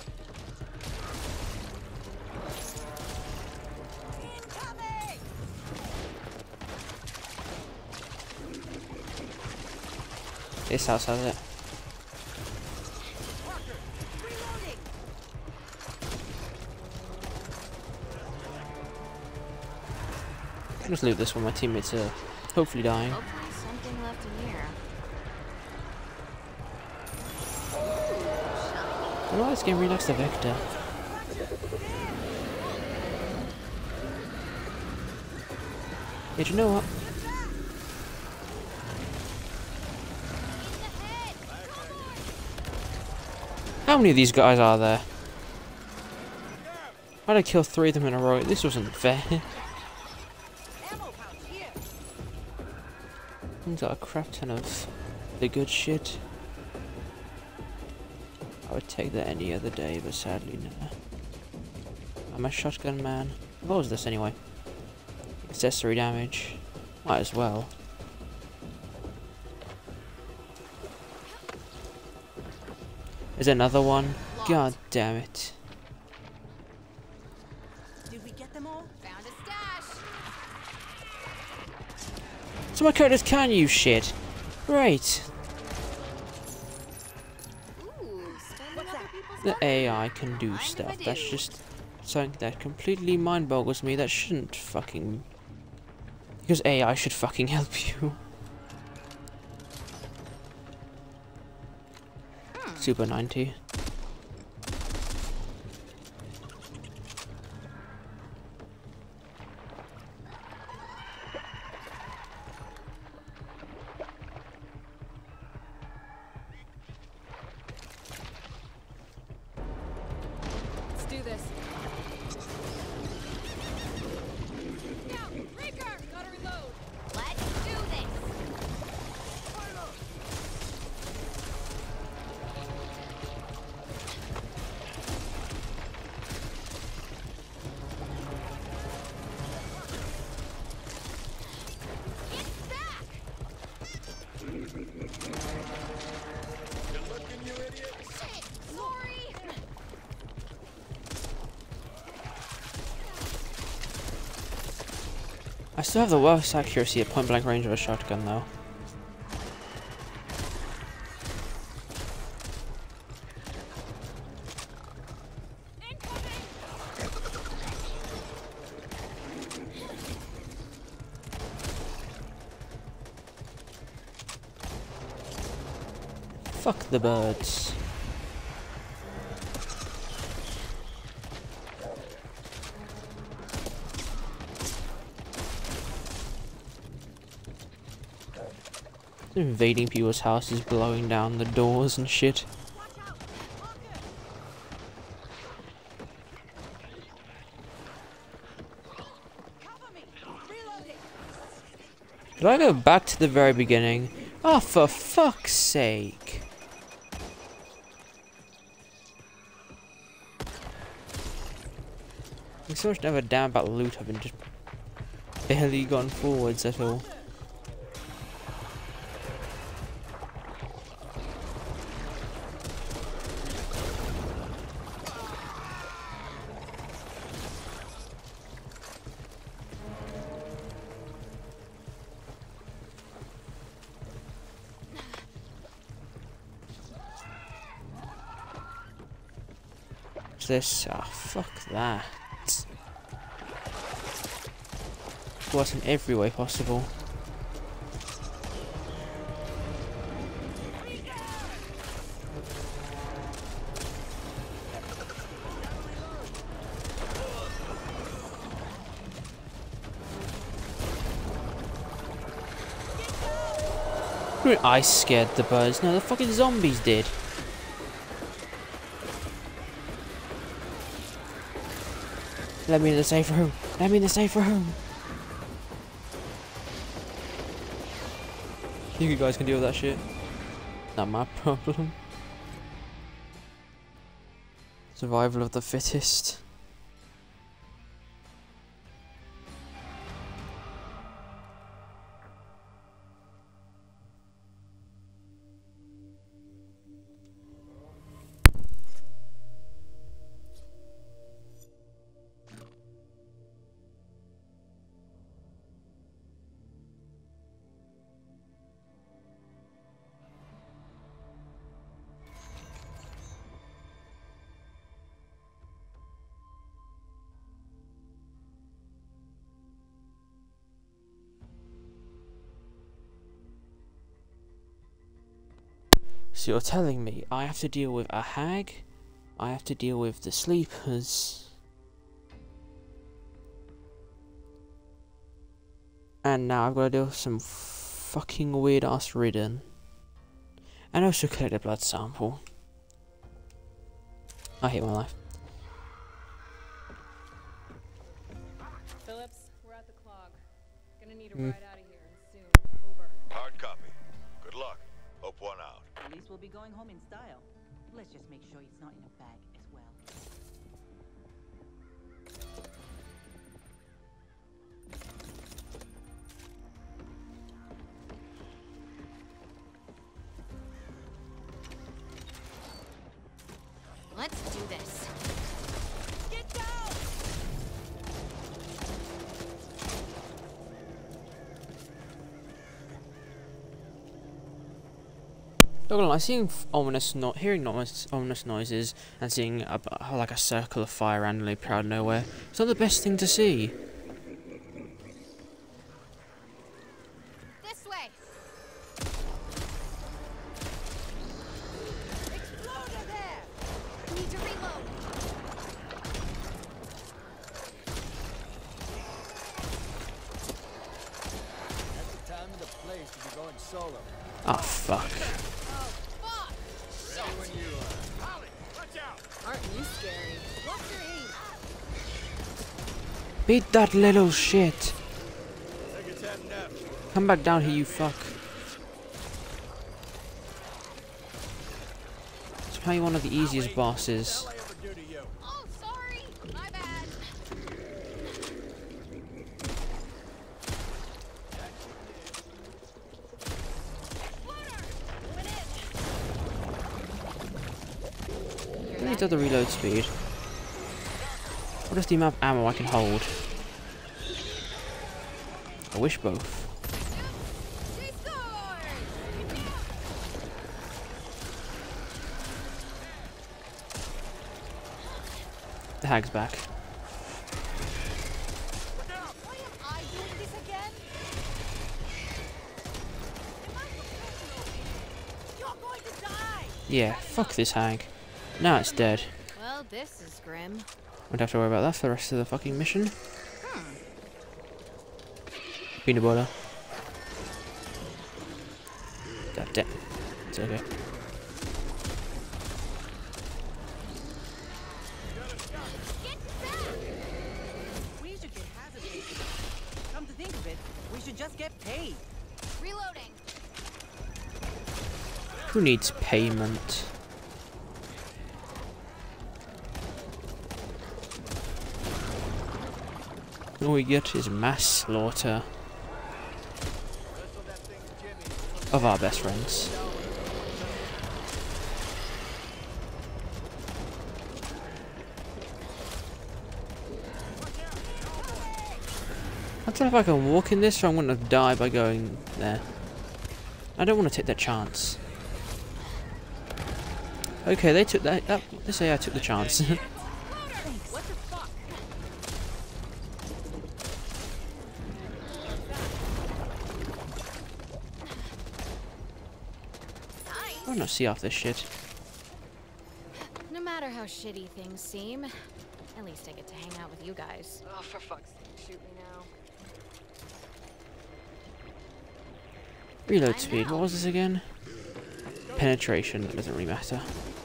This house has it. I'll just loot this one. My teammates are hopefully dying. Hopefully something left in here. I know this game really likes the Vector. Yeah, do you know what? How many of these guys are there? Why'd I kill 3 of them in a row? This wasn't fair. He's got a crap ton of the good shit. I would take that any other day, but sadly no. I'm a shotgun man. What was this anyway? Accessory damage. Might as well. There's another one. God damn it. Did we get them all? Found a stash. So my characters can use shit. Great. Ooh, spending other people's the AI can do stuff. That's just something that completely mind boggles me. That shouldn't fucking... Because AI should fucking help you. Super 90. Let's do this. Now, Breaker! Gotta reload. Let's do this. Get back! Shit! Sorry! I still have the worst accuracy at point blank range of a shotgun though. Fuck the birds. Invading people's houses, blowing down the doors and shit. Did I go back to the very beginning? Oh, for fuck's sake. I'm so much never down about loot, I've been just barely gone forwards at all. What's this? Ah, fuck that. Worse in every way possible. I scared the birds. No, the fucking zombies did. Let me in the safe room. Let me in the safe room. You guys can deal with that shit. Not my problem. Survival of the fittest. So you're telling me I have to deal with a hag, I have to deal with the sleepers, and now I've got to deal with some fucking weird ass ridden, and also collect a blood sample. I hate my life. Phillips, we're at the clog. Gonna need a ride out of here soon. Over. Hard copy. Good luck. Hope one out. At least we'll be going home in style. Let's just make sure it's not in a bag as well. Let's do this. Get down! Not gonna lie, seeing hearing ominous noises and seeing like a circle of fire randomly appear out of nowhere, it's not the best thing to see. This way. Exploder there. Need to reload. That's the time and the place to be going solo. Oh fuck. Oh, fuck! Ready when you are. Holly, watch out! Aren't you scary? What's your aim? Beat that little shit. Think it's had enough. Come back down here, you fuck. It's probably one of the easiest bosses. What the hell I ever do to you? Oh, sorry. My bad. I need to have the reload speed. What is the amount of ammo I can hold? I wish both. She scored! The hag's back. Why am I doing this again? Am I professional? You're going to die! Yeah, fuck this hag. Now it's dead. Well, this is grim. Won't have to worry about that for the rest of the fucking mission. Peanut butter. God damn. It's okay. Get back! We should get hazard pay. Come to think of it, we should just get paid. Reloading. Who needs payment? All we get is mass slaughter of our best friends. I don't know if I can walk in this or I'm going to die by going there. I don't want to take that chance. Okay, they took that. Let's say I took the chance. What the fuck? I want to see off this shit. No matter how shitty things seem, at least I get to hang out with you guys. Oh, for fuck's sake, shoot me now. Reload I speed. know. What was this again? Penetration. That doesn't really matter.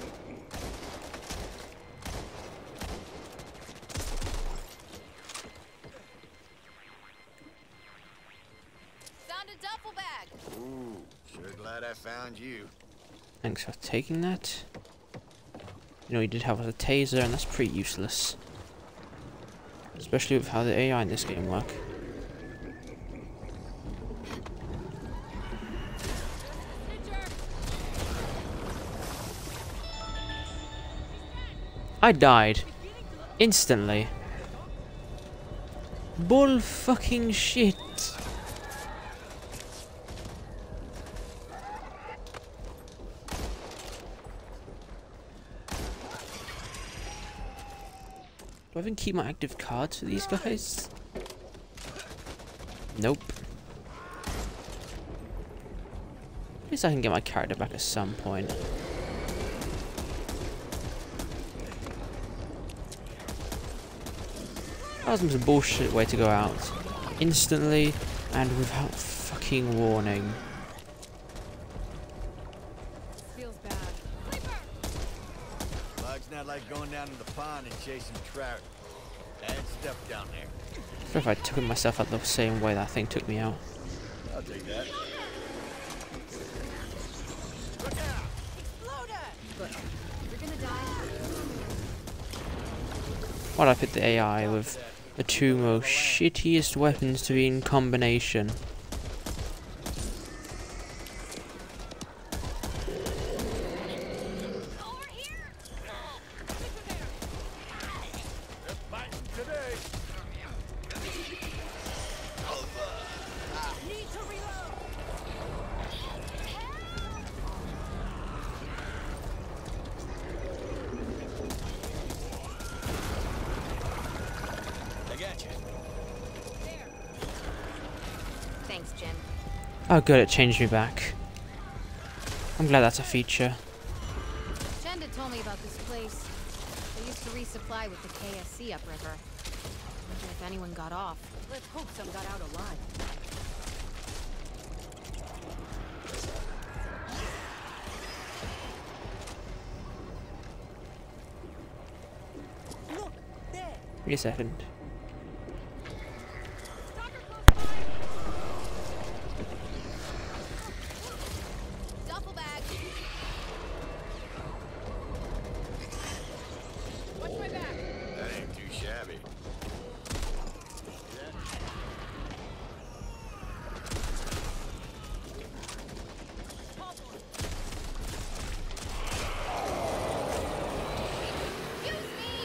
Found a duffel bag. Ooh, sure glad I found you. Thanks for taking that. You know, you did have a taser, and that's pretty useless. Especially with how the AI in this game work. I died. Instantly. Bull fucking shit. Do I even keep my active cards for these guys? Nope. At least I can get my character back at some point. That was some bullshit way to go out. Instantly and without fucking warning. Feels bad. Bug's not like going down to the pond and chasing trout. Bad stuff down there. I wonder if I took myself out the same way that thing took me out. I'll take that. You're gonna die. Why'd I pick the AI with the two most shittiest weapons to be in combination? Over here! Today. Need to reload! Thanks, Jim. Oh good, it changed me back. I'm glad that's a feature. Jenda told me about this place. They used to resupply with the KSC upriver. Wonder if anyone got off. Let's hope some got out alive. Look, there. Wait a second. Duffel bag. Watch my back. That ain't too shabby. Excuse me.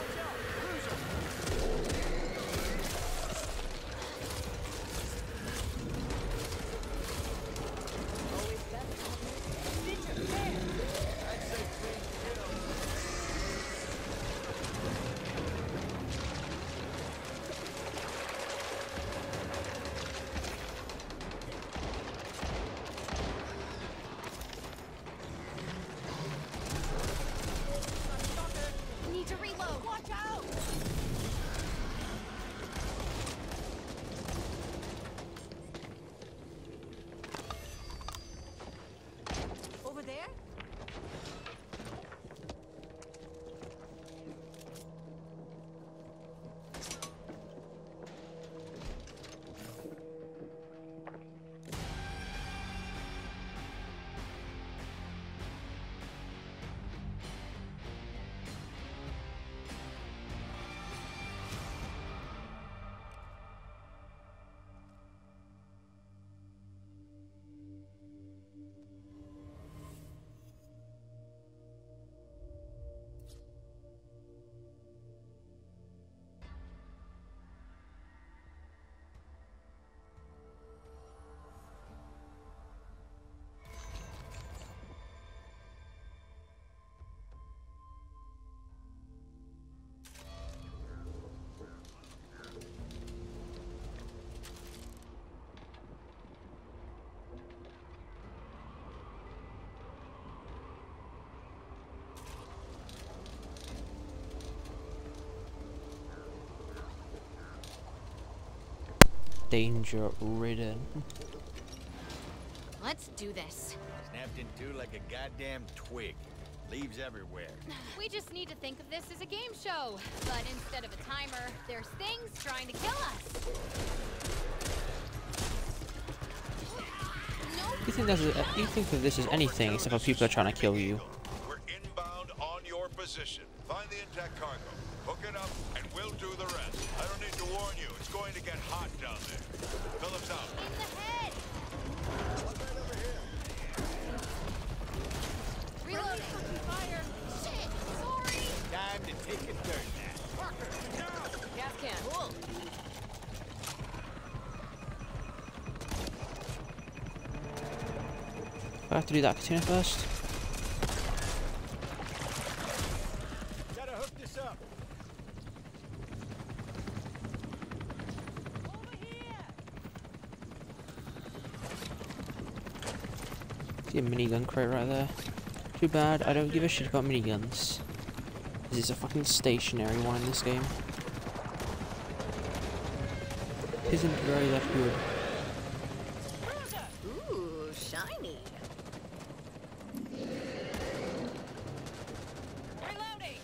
Need to reload. Watch out. Over there? Danger ridden. Let's do this. Snapped in two like a goddamn twig. Leaves everywhere. We just need to think of this as a game show. But instead of a timer, there's things trying to kill us. You think of this as anything except for people are trying to kill you. We're inbound on your position. Find the intact cargo. Hook it up, and we'll do the rest. I don't need to warn you. It's going to get hot down there. Phillips out. In the head. Reloading. Fire. Shit. Sorry. Time to take a turn now. Parker, down. Gas can. Cool. I have to do that container first. Gotta hook this up. See a minigun crate right there. Too bad I don't give a shit about miniguns. This is a fucking stationary one in this game. Isn't very that good. Ooh, shiny. Reloading.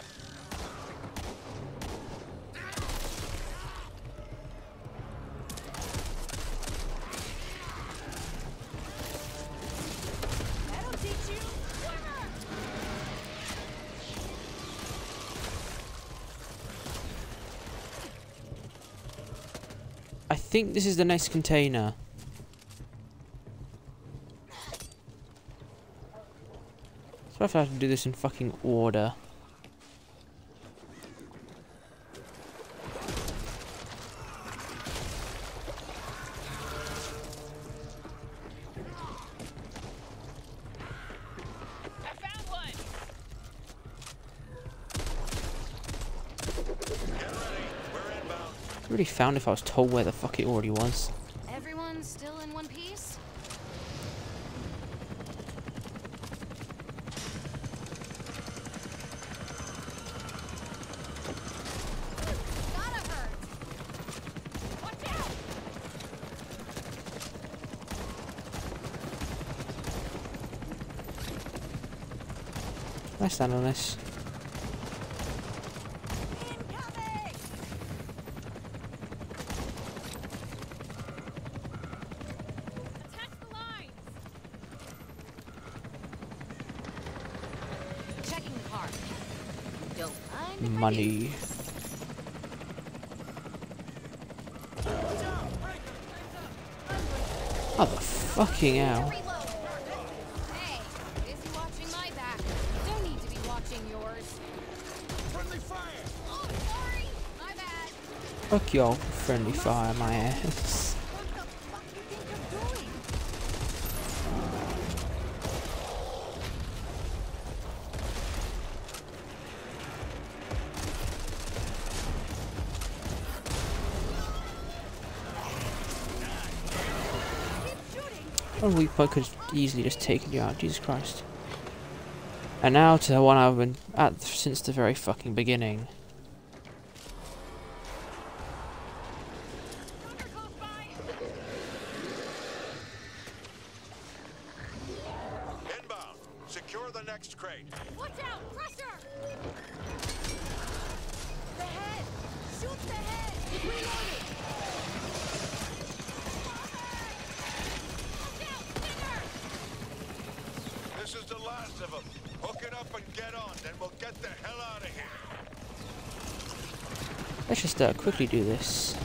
That'll teach you. I think this is the next container. So I have to do this in fucking order. I found one. Get ready. We're inbound. I already found if I was told where the fuck it already was. Everyone's still in one piece? Gotta hurt. Watch out! I stand on this. Attack the lines! Checking the car. Don't mind if I do. Money. Oh, the fucking hell. Reload. Hey, busy watching my back. Don't need to be watching yours. Friendly fire! Oh, sorry. My bad. Fuck your friendly fire, my ass. What the fuck you think you're doing? One weak point could easily just taken you out, Jesus Christ. And now to the one I've been at since the very fucking beginning. Inbound. Secure the next crate. Watch out! Pressure! The head! Shoot the head! Reloading! Watch out! Stinger! This is the last of them. Hook it up and get on, then we'll get the hell out of here. Let's just quickly do this.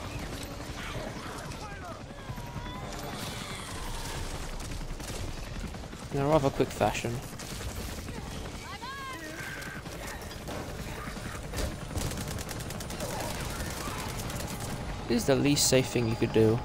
In a rather quick fashion. This is the least safe thing you could do.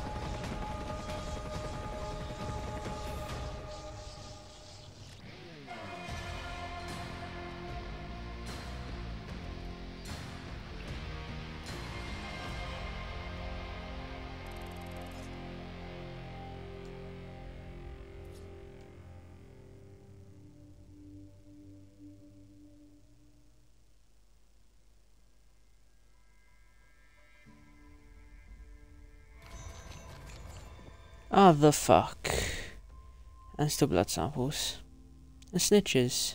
Oh, the fuck. And still blood samples. And snitches.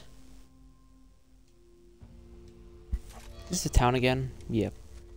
Is this the town again? Yep.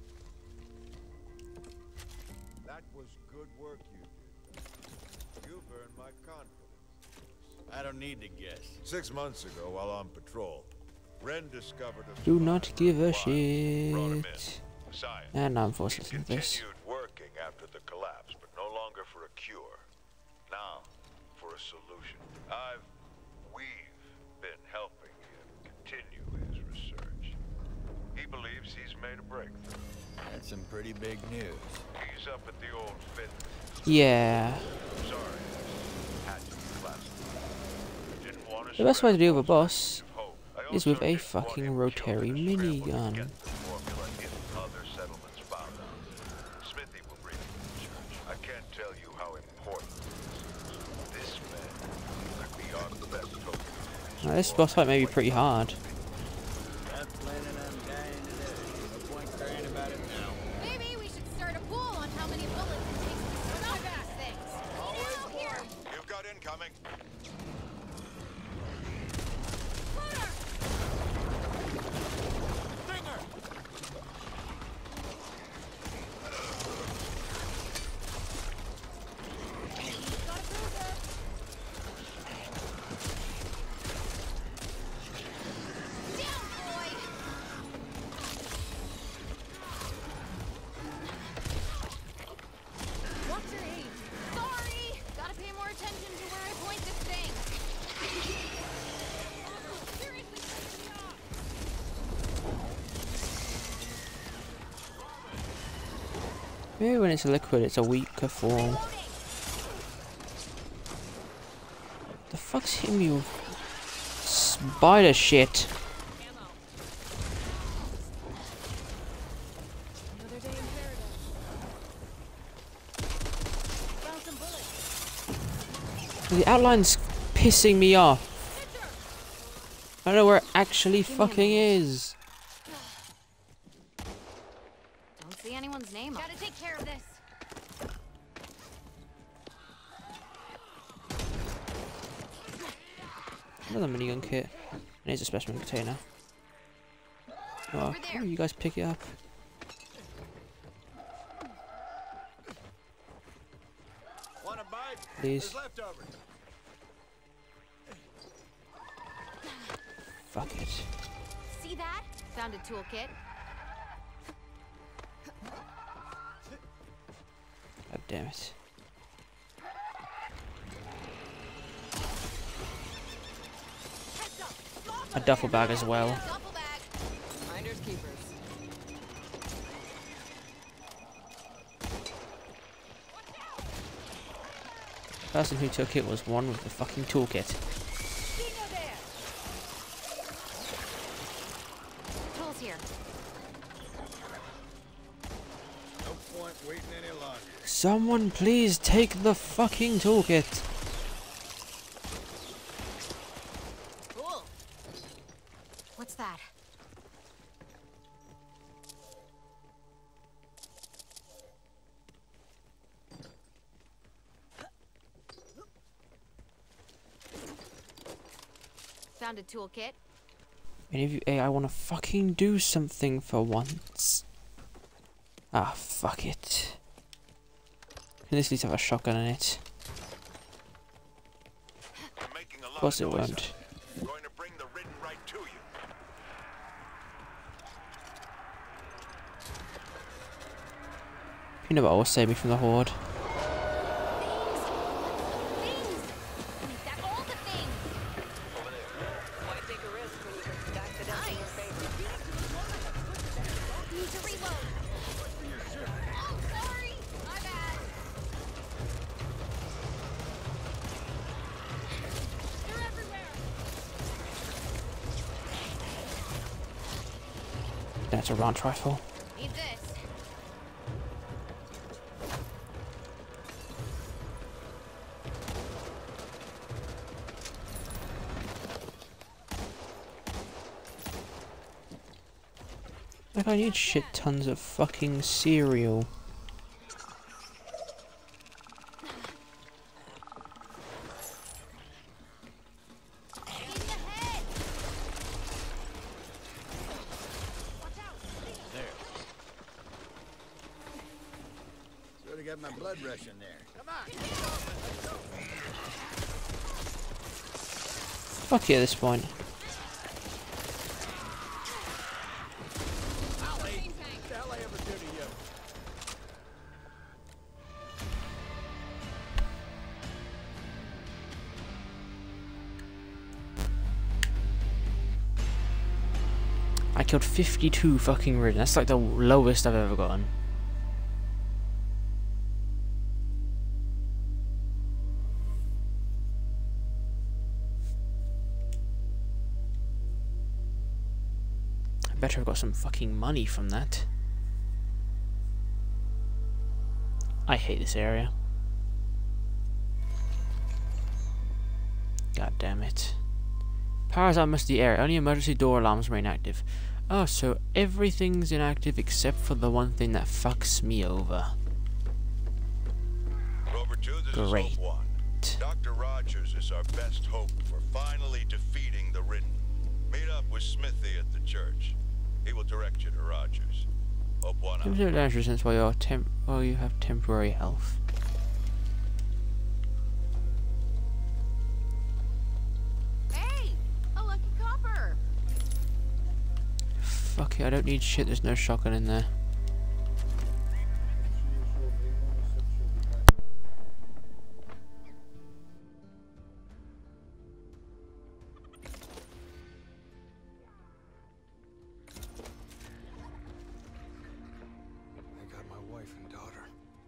That was good work you did. You've earned my confidence. I don't need to guess. 6 months ago, while on patrol, Ren discovered a Do not give a brought him in. shit. Science. And I'm forced He to listen to this. continued working after the collapse, but no longer for a cure. Now, for a solution. We've been helping him continue his research. He believes he's made a breakthrough. That's some pretty big news. He's up at the old fit. Yeah. Sorry. Had to be classified. Didn't want to The best way to spread deal with a false boss hope. I is also with a didn't want fucking him rotary killing his family to minigun. get the formula if other settlements found out. Smithy will bring it to church. I can't tell you how important this is. This man could be our best hope. Now, this boss fight may be pretty hard. I'm planning on dying today. No point crying about it now. Maybe we should start a pool on how many bullets it takes to stop ass things. Now, here! You've got incoming. Floater! Got a cruiser! Down, boy! Watch your aim. Sorry! Gotta pay more attention to where I point this thing. Seriously, piss me off! Maybe when it's liquid, it's a weaker form. Reloading! The fuck's hitting me with spider shit? Another day in paradise. The outline's pissing me off. I don't know where it actually fucking is. Don't see anyone's name. Gotta take care of this. Another minigun kit. And here's a specimen container. Oh, oh, you guys pick it up. Want a bite? Please. There's leftovers. Fuck it. See that? Found a toolkit. God damn it. A duffel bag as well. Duffel bag. Finders keepers. The person who took it was one with the fucking toolkit. Tools here. No point waiting any longer. Someone please take the fucking toolkit. Cool. What's that? Found a toolkit. Any of you AI wanna fucking do something for once? Ah, fuck it. Can this at least have a shotgun in it? You're making a lot Of course it of noise won't. out there. I'm going to bring the ridden right to you. Peanut butter will save me from the horde. Things! Make that all the things! Over there. Why take a risk when you can stack the deck in your favor? Need to reload. Oh, sorry! My bad. They're everywhere! That's a ranch rifle. Need this. Like, I need shit tons of fucking cereal. In the head! Watch out! There. Sort of got my blood rush in there. Come on. Fuck you at this point. Ollie, what the hell I ever do to you? I killed 52 fucking ridden. That's like the lowest I've ever gotten. I better have got some fucking money from that. I hate this area. God damn it. Powers out most of the area. Only emergency door alarms remain active. Oh, so everything's inactive except for the one thing that fucks me over. Rover 2, this is Great. Hope 1. Dr. Rogers is our best hope for finally defeating the ridden. Meet up with Smithy at the church. He will direct you to Rogers. Hope 1 out. Limited damage resistance while you have temporary health. Hey! A lucky copper! Fuck it, I don't need shit, there's no shotgun in there. I got my wife and daughter.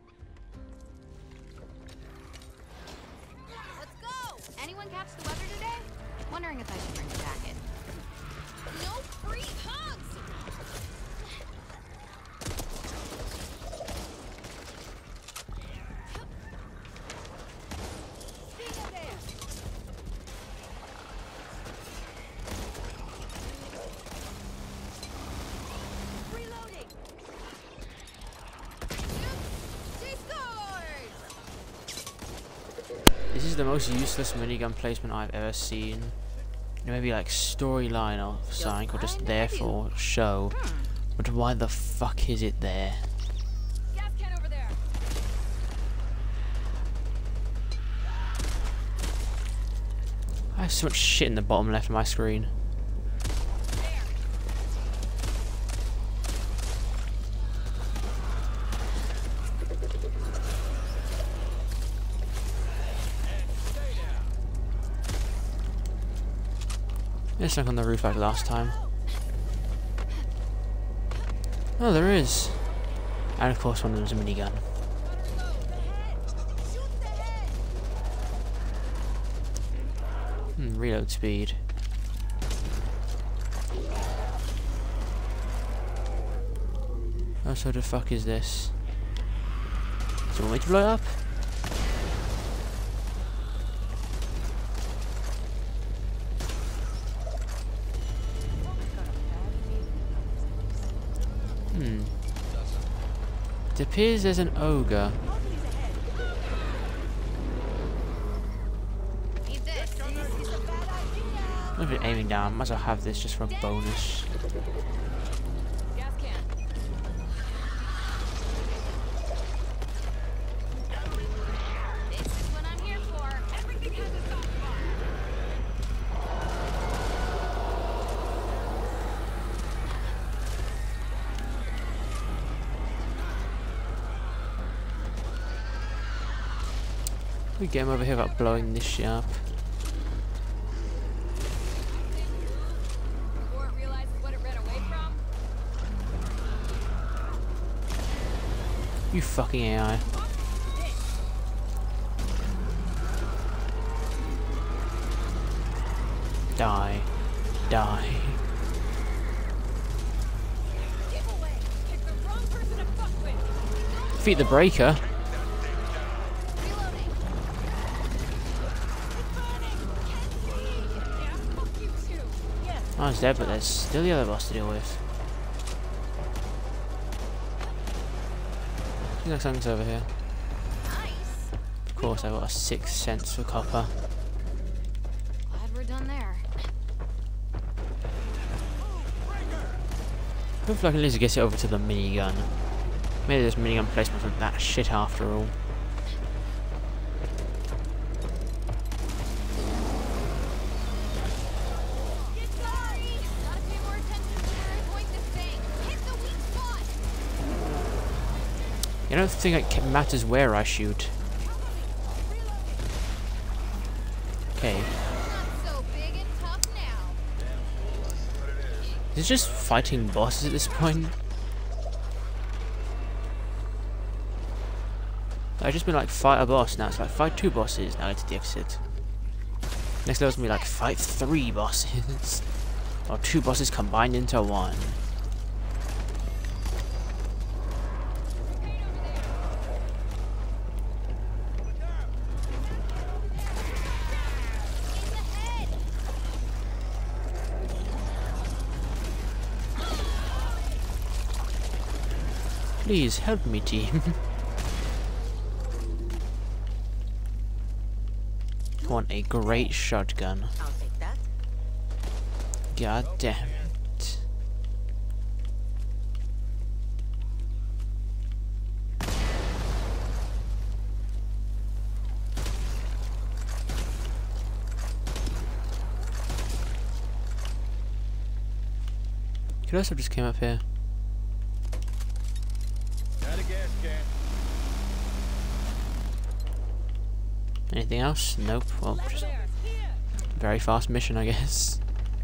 Let's go! Anyone catch the weather today? Wondering if I should bring a jacket. No free hugs! Stay there! the most useless minigun placement I've ever seen. Maybe like storyline or something, or just there for show. But why the fuck is it there? Gas can over there. I have so much shit in the bottom left of my screen. It's like on the roof like last time. Oh, there is. And of course one of them's a minigun. Reload speed. Oh, so the fuck is this? Do you want me to blow it up? It appears there's an ogre. I'm not even aiming down, might as well have this just for a bonus. Gas can. This is what I'm here for. Everything has a soft spot. We get him over here without blowing this shit up. Before it realizes what it ran away from. You fucking AI. Die. Die. Giveaway. Pick the wrong person to fuck with. Defeat the breaker. Reloading. Yeah, fuck you too. Yeah. I was dead, but there's still the other boss to deal with. I think something's over here. Nice. Of course, I got a 6 cents for copper. Glad we're done there. Hopefully I can at least get it over to the minigun. Maybe this minigun placement wasn't that shit after all. Sorry. Gotta pay more attention to where I point this thing. Hit the weak spot. I don't think it matters where I shoot. Okay. Not so big and tough now. Is it just fighting bosses at this point? I've just been like fight a boss, now it's like fight 2 bosses, now it's the opposite. Next level's gonna be like fight 3 bosses. Or 2 bosses combined into one. Please help me, team. I want a great shotgun. I'll take that. God damn it. Could also just came up here. Got a gas can. Anything else? Nope. Well, just very fast mission, I guess.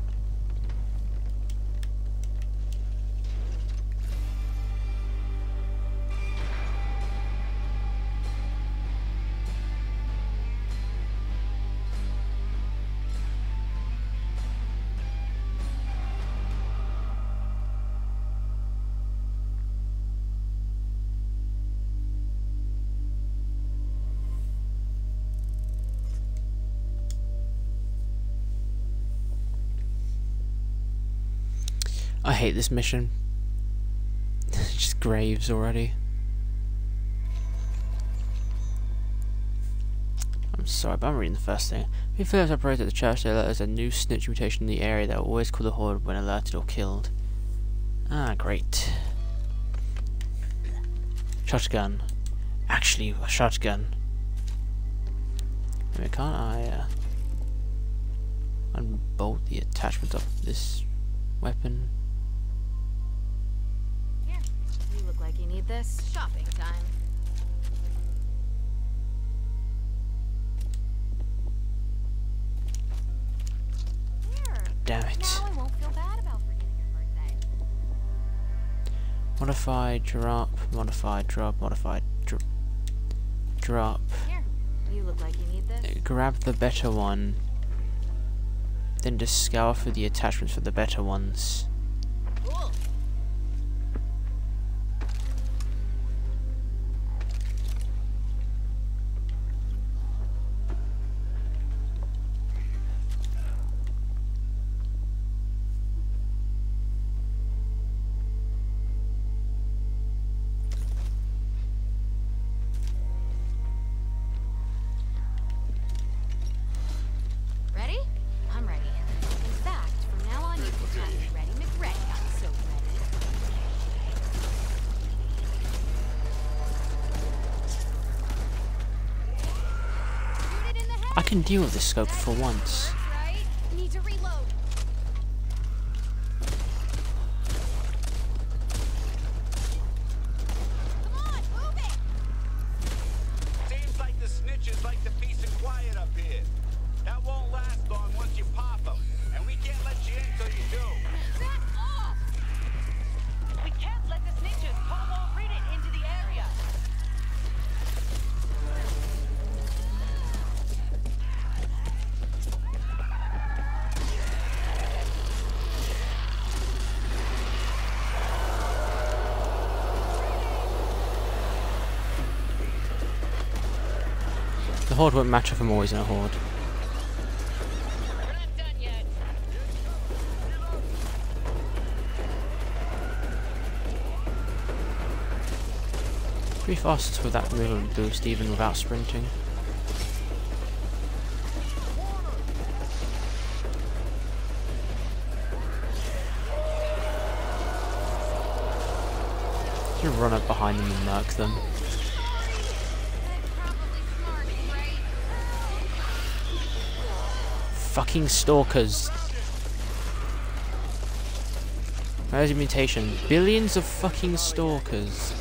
I hate this mission. Just graves already. I'm sorry, but I'm reading the first thing. We first operated at the church, they alert us a new snitch mutation in the area that will always call the Horde when alerted or killed. Ah, great. Shotgun. Actually, a shotgun. I mean, can't I unbolt the attachment of this weapon? Here, you look like you need this. Shopping time. Here. Damn it. Now I won't feel bad about forgetting your birthday. Modify, drop, modify, drop, modify, drop. Here, you look like you need this. Grab the better one. Then just scour through the attachments for the better ones. Cool. Ready? I'm ready. In fact, from now on you can call me Ready McReady. I'm so ready. Shoot it in the head. I can deal with this scope for once. That's right. Need to reload. Come on, move it. Seems like the snitches like the peace and quiet up here. That won't last long once you pop them. And we can't let you in till you do. Back off. We can't let the snitches Pomo read it into the area. The Horde won't match if I'm always in a Horde. We're not done yet. Pretty fast with that movement boost even without sprinting. Just run up behind them and murk them. That's probably smart, right? Fucking stalkers. Where's your mutation? Billions of fucking stalkers.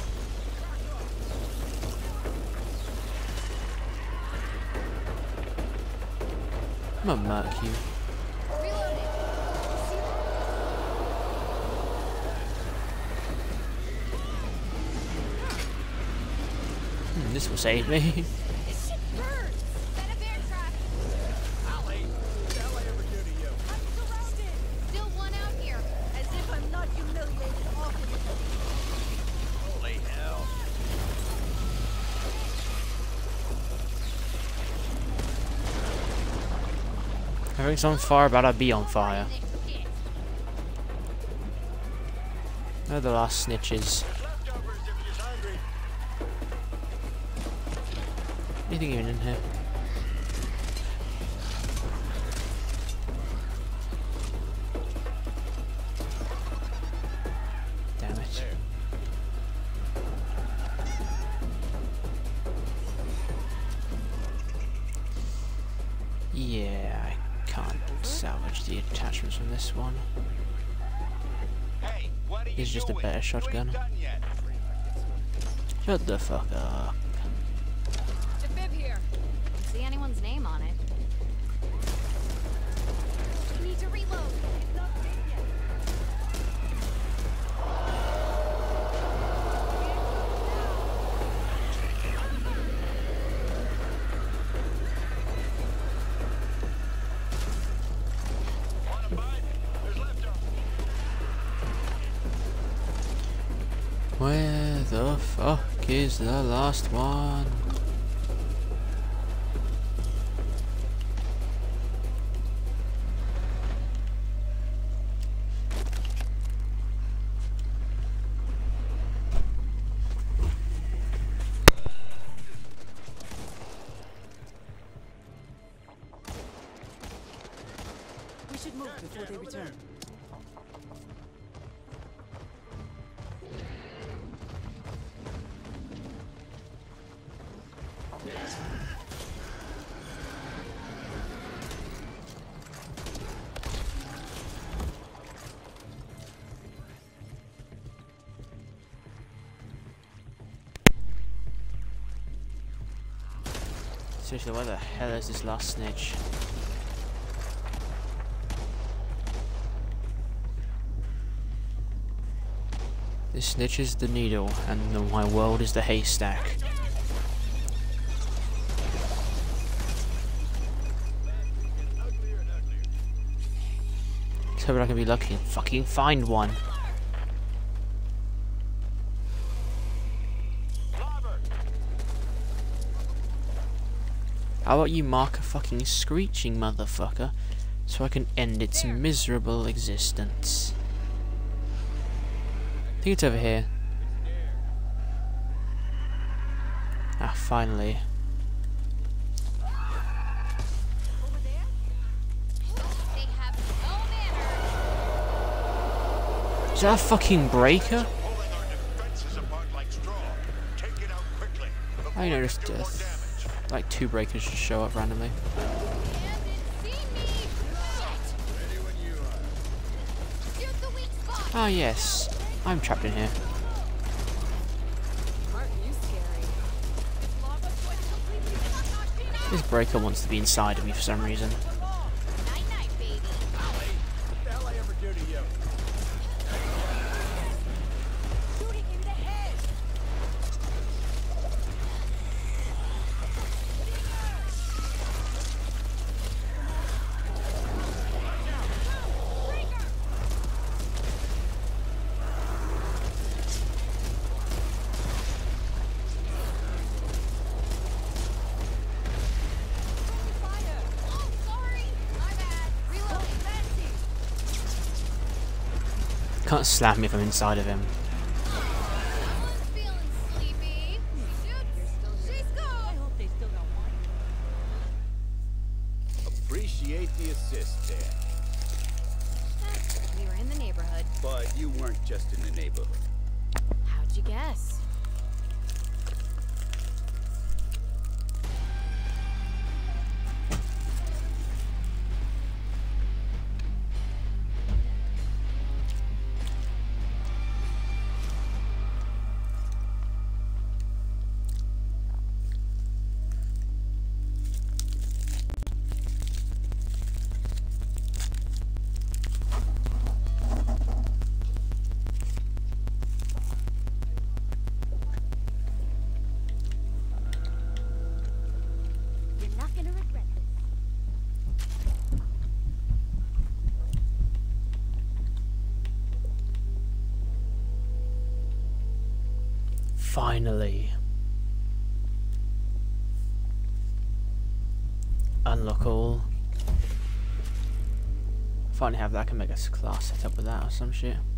I'm gonna murk you. Reloading. This will save me. This shit burns. Set a bear trap. Allie, what the hell I ever do to you? I'm surrounded. Still one out here. As if I'm not humiliated often. Holy hell. Everything's on fire, but I'd be on fire. They're the last snitches. Leftovers if you're hungry. Anything even in here? Damn it. Yeah, I can't salvage the attachments from this one. Hey, what are you This is just a doing? better shotgun. You ain't done yet. Shut the fuck up. Defib here. Don't see anyone's name on it. Need to reload. It's not safe yet. Want a bite? There's leftovers. Where the fuck is the last one? before they return. Seriously, where the hell is this last snitch? This snitch is the needle, and my world is the haystack. Let's hope I can be lucky and fucking find one. How about you mark a fucking screeching motherfucker so I can end its miserable existence? I think it's over here. Ah, finally. Over there? They have no manners. Is that a fucking breaker? Pulling our defenses apart like straw. Take it out quickly. I noticed like 2 breakers just show up randomly. Damn, didn't see me. Shit. Ready when you are. Shoot the weak spot. Ah yes, I'm trapped in here. Aren't you scary? This lava was completely knocked me out. This breaker wants to be inside of me for some reason. Night night, baby. What the hell I ever do to you? Shoot it in the head. Oh, sorry. My bad. Reloading. Can't slam me if I'm inside of him. Someone's feeling sleepy. Shoot. She's I gone. hope they still got one. Appreciate the assist there. We were in the neighborhood. But you weren't just in the neighborhood. How'd you guess? You're not gonna regret this. Finally. Unlock all. Finally have that, I can make a class set up with that or some shit.